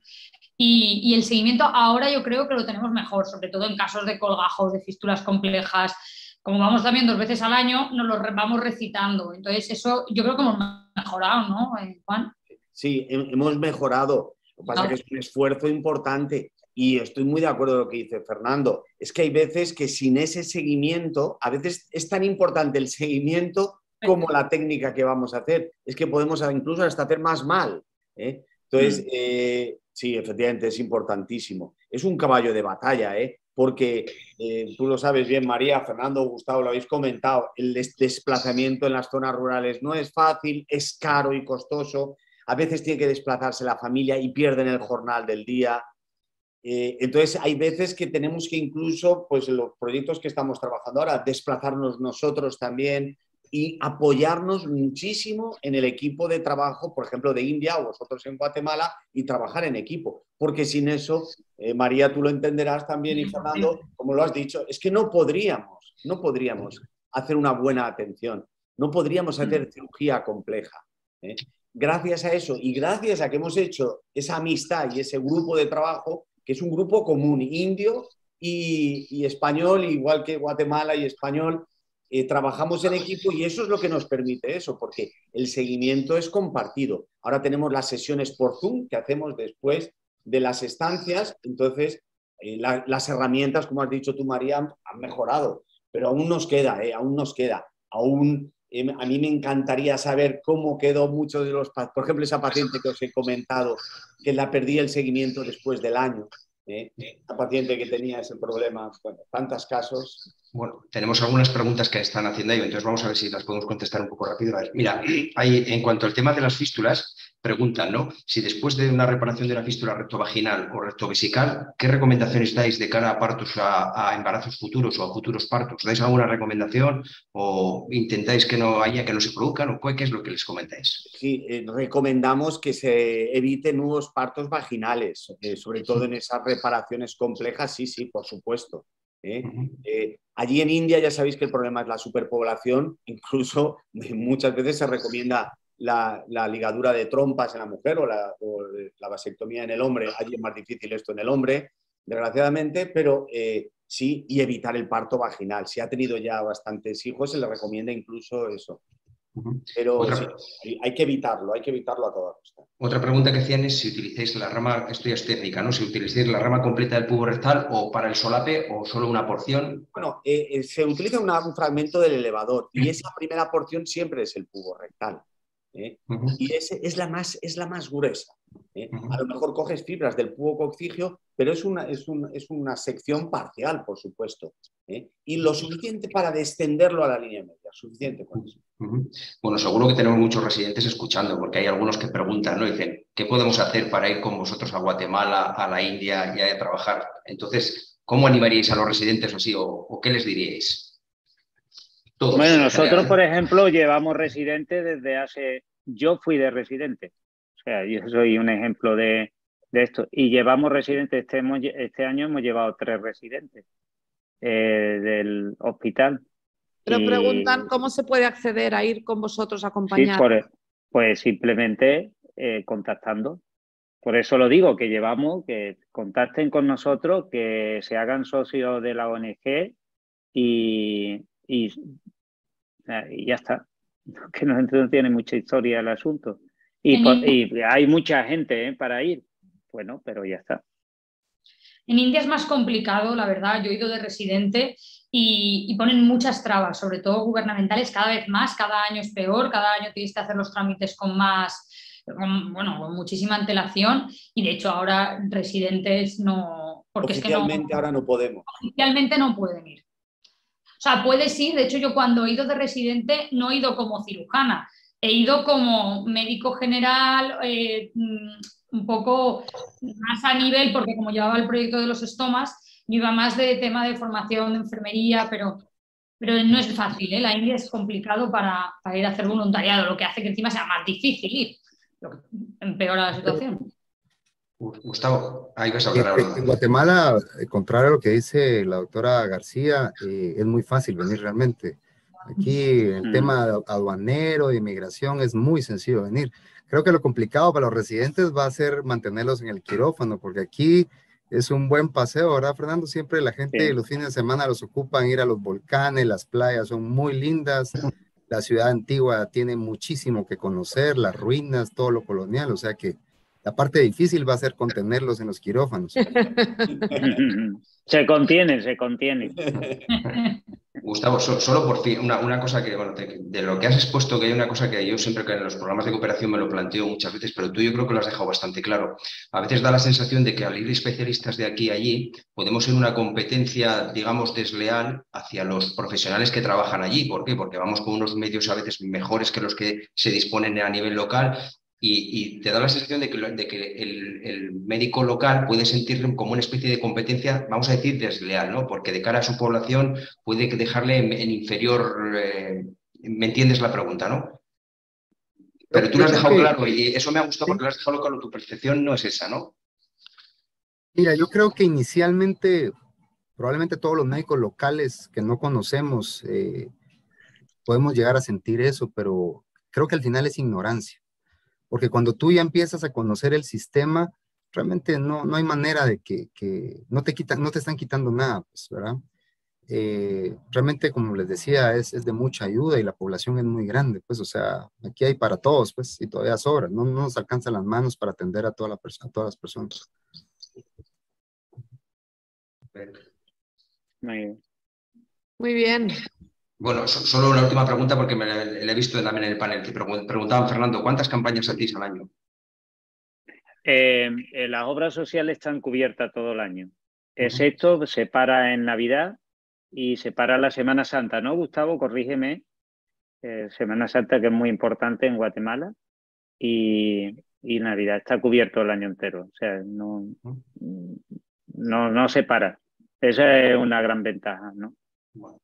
Y, y el seguimiento ahora yo creo que lo tenemos mejor, sobre todo en casos de colgajos, de fístulas complejas. Como vamos también dos veces al año, nos lo vamos recitando. Entonces eso yo creo que hemos mejorado, ¿no, Juan? Sí, hemos mejorado. Lo que pasa es que es un esfuerzo importante. Y estoy muy de acuerdo con lo que dice Fernando. Es que hay veces que sin ese seguimiento, a veces es tan importante el seguimiento como la técnica que vamos a hacer. Es que podemos incluso hasta hacer más mal, ¿eh? Entonces, eh, sí, efectivamente es importantísimo. Es un caballo de batalla, ¿eh? Porque eh, tú lo sabes bien, María, Fernando, Gustavo, lo habéis comentado, el des desplazamiento en las zonas rurales no es fácil, es caro y costoso. A veces tiene que desplazarse la familia y pierden el jornal del día. Eh, entonces hay veces que tenemos que incluso, pues en los proyectos que estamos trabajando ahora, desplazarnos nosotros también y apoyarnos muchísimo en el equipo de trabajo, por ejemplo, de India o vosotros en Guatemala, y trabajar en equipo. Porque sin eso, eh, María, tú lo entenderás también, y Fernando, como lo has dicho, es que no podríamos, no podríamos hacer una buena atención, no podríamos hacer cirugía compleja, ¿eh? Gracias a eso y gracias a que hemos hecho esa amistad y ese grupo de trabajo, que es un grupo común, indio y, y español, igual que Guatemala y español, eh, trabajamos en equipo, y eso es lo que nos permite eso, porque el seguimiento es compartido. Ahora tenemos las sesiones por Zoom que hacemos después de las estancias, entonces eh, la, las herramientas, como has dicho tú, María, han mejorado, pero aún nos queda, eh, aún nos queda, aún... Eh, a mí me encantaría saber cómo quedó muchos de los... Por ejemplo, esa paciente que os he comentado, que la perdí el seguimiento después del año. ¿eh? Esa paciente que tenía ese problema. Bueno, tantos casos. Bueno, tenemos algunas preguntas que están haciendo ahí, entonces vamos a ver si las podemos contestar un poco rápido. Mira, hay, en cuanto al tema de las fístulas, preguntan, ¿no? Si después de una reparación de la fístula rectovaginal o rectovesical, ¿qué recomendaciones dais de cara a partos, a, a embarazos futuros o a futuros partos? ¿Dais alguna recomendación o intentáis que no haya, que no se produzcan, o qué es lo que les comentáis? Sí, eh, recomendamos que se eviten nuevos partos vaginales, eh, sobre todo en esas reparaciones complejas, sí, sí, por supuesto. ¿eh? Uh-huh. eh, allí en India ya sabéis que el problema es la superpoblación, incluso muchas veces se recomienda la, la ligadura de trompas en la mujer o la, o la vasectomía en el hombre. Allí es más difícil esto en el hombre, desgraciadamente, pero eh, sí, y evitar el parto vaginal. Si ha tenido ya bastantes hijos, se le recomienda incluso eso. Pero Otra, sí, hay que evitarlo, hay que evitarlo a toda costa. Otra pregunta que hacían es si utilizáis la rama, esto ya es técnica, ¿no? Si utilizáis la rama completa del pubo rectal o para el solape o solo una porción. Bueno, eh, eh, se utiliza una, un fragmento del elevador y esa primera porción siempre es el pubo rectal. ¿eh? Uh-huh. Y ese es la más, es la más gruesa. ¿eh? Uh-huh. A lo mejor coges fibras del pubo coccígeo, pero es una, es un, es una sección parcial, por supuesto. ¿eh? Y lo suficiente para descenderlo a la línea media, suficiente con eso. Uh-huh. Bueno, seguro que tenemos muchos residentes escuchando, porque hay algunos que preguntan, ¿no? Dicen, ¿qué podemos hacer para ir con vosotros a Guatemala, a la India y a trabajar? Entonces, ¿cómo animaríais a los residentes así o, o qué les diríais? Todos, bueno, nosotros, por ejemplo, llevamos residentes desde hace... Yo fui de residente, o sea, yo soy un ejemplo de, de esto. Y llevamos residentes, este, hemos, este año hemos llevado tres residentes eh, del hospital. Pero y... preguntan cómo se puede acceder a ir con vosotros a acompañar. Sí, por, pues simplemente eh, contactando. Por eso lo digo, que llevamos, que contacten con nosotros, que se hagan socios de la O N G y... Y, y ya está, que no, no tiene mucha historia el asunto. Y, por, y hay mucha gente ¿eh? para ir. Bueno, pero ya está. En India es más complicado, la verdad. Yo he ido de residente y, y ponen muchas trabas, sobre todo gubernamentales, cada vez más, cada año es peor, cada año tienes que hacer los trámites con más, con, bueno, con muchísima antelación y de hecho ahora residentes no... Porque oficialmente es que no, ahora no podemos. Oficialmente no pueden ir. O sea, puedes ir, de hecho yo cuando he ido de residente no he ido como cirujana, he ido como médico general, eh, un poco más a nivel, porque como llevaba el proyecto de los estomas, yo iba más de tema de formación de enfermería, pero, pero no es fácil, ¿eh? La India es complicado para, para ir a hacer voluntariado, lo que hace que encima sea más difícil ir, lo que empeora la situación. Gustavo, ahí vas a hablar. En Guatemala, contrario a lo que dice la doctora García, eh, es muy fácil venir realmente. Aquí el mm. tema aduanero, de inmigración, es muy sencillo venir. Creo que lo complicado para los residentes va a ser mantenerlos en el quirófano, porque aquí es un buen paseo, ¿verdad, Fernando? Siempre la gente sí. los fines de semana los ocupan ir a los volcanes, las playas son muy lindas, la ciudad antigua tiene muchísimo que conocer, las ruinas, todo lo colonial, o sea que la parte difícil va a ser contenerlos en los quirófanos. Se contienen, se contienen. Gustavo, so, solo por fin, una, una cosa que, bueno, de, de lo que has expuesto, que hay una cosa que yo siempre que en los programas de cooperación me lo planteo muchas veces, pero tú yo creo que lo has dejado bastante claro. A veces da la sensación de que al ir especialistas de aquí a allí, podemos ser una competencia, digamos, desleal hacia los profesionales que trabajan allí. ¿Por qué? Porque vamos con unos medios a veces mejores que los que se disponen a nivel local. Y, y te da la sensación de que, de que el, el médico local puede sentirlo como una especie de competencia, vamos a decir, desleal, ¿no? Porque de cara a su población puede dejarle en, en inferior, eh, ¿me entiendes la pregunta, no? Pero tú lo has dejado claro y eso me ha gustado porque lo has dejado claro, tu percepción no es esa, ¿no? Mira, yo creo que inicialmente, probablemente todos los médicos locales que no conocemos, eh, podemos llegar a sentir eso, pero creo que al final es ignorancia. Porque cuando tú ya empiezas a conocer el sistema, realmente no, no hay manera de que, que no, te quitan, no te están quitando nada, pues, ¿verdad? Eh, realmente, como les decía, es, es de mucha ayuda y la población es muy grande, pues, o sea, aquí hay para todos, pues, y todavía sobra, no, no nos alcanzan las manos para atender a, toda la a todas las personas. Muy bien. Muy bien. Bueno, so, solo una última pregunta porque me la he visto también en el panel. Te preguntaban, Fernando, ¿cuántas campañas hacéis al año? Eh, eh, las obras sociales están cubiertas todo el año. Excepto, se para en Navidad y se para la Semana Santa, ¿no, Gustavo? Corrígeme. Eh, Semana Santa, que es muy importante en Guatemala. Y, y Navidad está cubierto el año entero. O sea, no, no, no se para. Esa es una gran ventaja, ¿no? Bueno.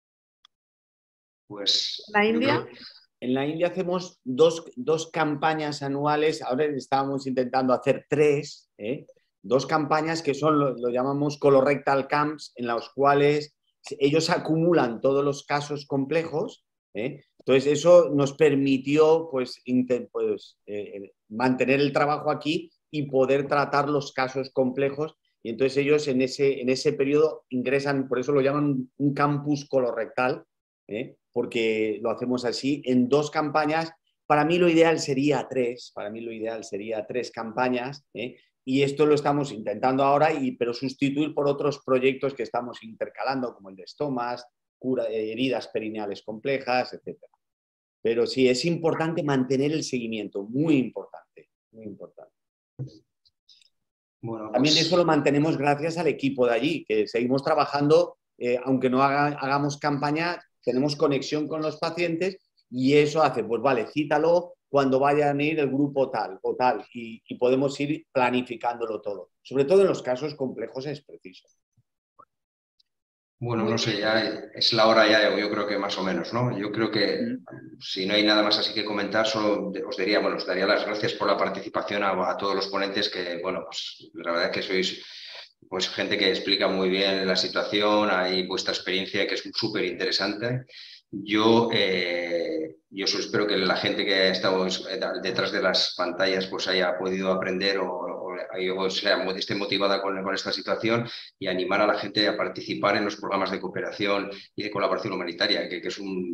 Pues, ¿La India? Creo... En la India hacemos dos, dos campañas anuales, ahora estábamos intentando hacer tres, ¿eh? Dos campañas que son, lo, lo llamamos colorectal camps, en los cuales ellos acumulan todos los casos complejos, ¿eh? Entonces eso nos permitió pues, inter, pues eh, mantener el trabajo aquí y poder tratar los casos complejos, y entonces ellos en ese, en ese periodo ingresan, por eso lo llaman un campus colorectal, ¿eh? Porque lo hacemos así en dos campañas. Para mí lo ideal sería tres, para mí lo ideal sería tres campañas, ¿eh? Y esto lo estamos intentando ahora, y, pero sustituir por otros proyectos que estamos intercalando, como el de estomas, cura de heridas perineales complejas, etcétera. Pero sí, es importante mantener el seguimiento, muy importante, muy importante. Bueno, pues... También eso lo mantenemos gracias al equipo de allí, que seguimos trabajando, eh, aunque no haga, hagamos campaña, tenemos conexión con los pacientes y eso hace, pues vale, cítalo cuando vayan a ir el grupo tal o tal y, y podemos ir planificándolo todo. Sobre todo en los casos complejos es preciso. Bueno, no sé, ya es la hora ya, yo creo que más o menos, ¿no? Yo creo que si no hay nada más así que comentar, solo os diría, bueno, os daría las gracias por la participación a, a todos los ponentes que, bueno, pues la verdad es que sois... pues gente que explica muy bien la situación, hay vuestra experiencia que es súper interesante. Yo, eh, yo solo espero que la gente que ha estado detrás de las pantallas pues haya podido aprender o, o, o sea, esté motivada con, con esta situación y animar a la gente a participar en los programas de cooperación y de colaboración humanitaria, que, que es un...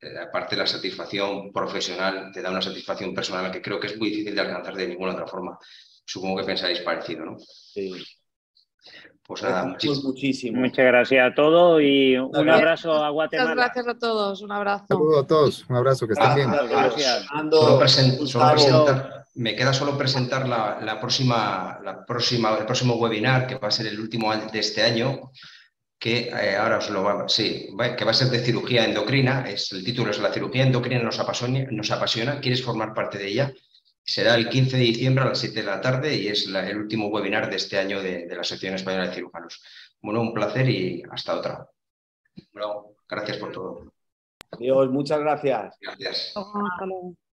eh, aparte la satisfacción profesional, te da una satisfacción personal que creo que es muy difícil de alcanzar de ninguna otra forma. Supongo que pensáis parecido, ¿no? Sí. Pues nada, muchísimo. muchísimo. Muchas gracias a todos y un Muchas abrazo a Guatemala. Muchas gracias a todos, un abrazo. Saludos a todos, un abrazo, que estén bien. Gracias. Solo, presen solo presentar, me queda solo presentar la, la próxima, la próxima, el próximo webinar, que va a ser el último de este año, que eh, ahora os lo va, sí, va, que va a ser de cirugía endocrina. Es, el título es La cirugía endocrina nos apasiona, nos apasiona. ¿Quieres formar parte de ella? Será el quince de diciembre a las siete de la tarde y es la, el último webinar de este año de, de la Asociación Española de Cirujanos. Bueno, un placer y hasta otra. Bueno, gracias por todo. Adiós, muchas gracias. Gracias. Hasta luego.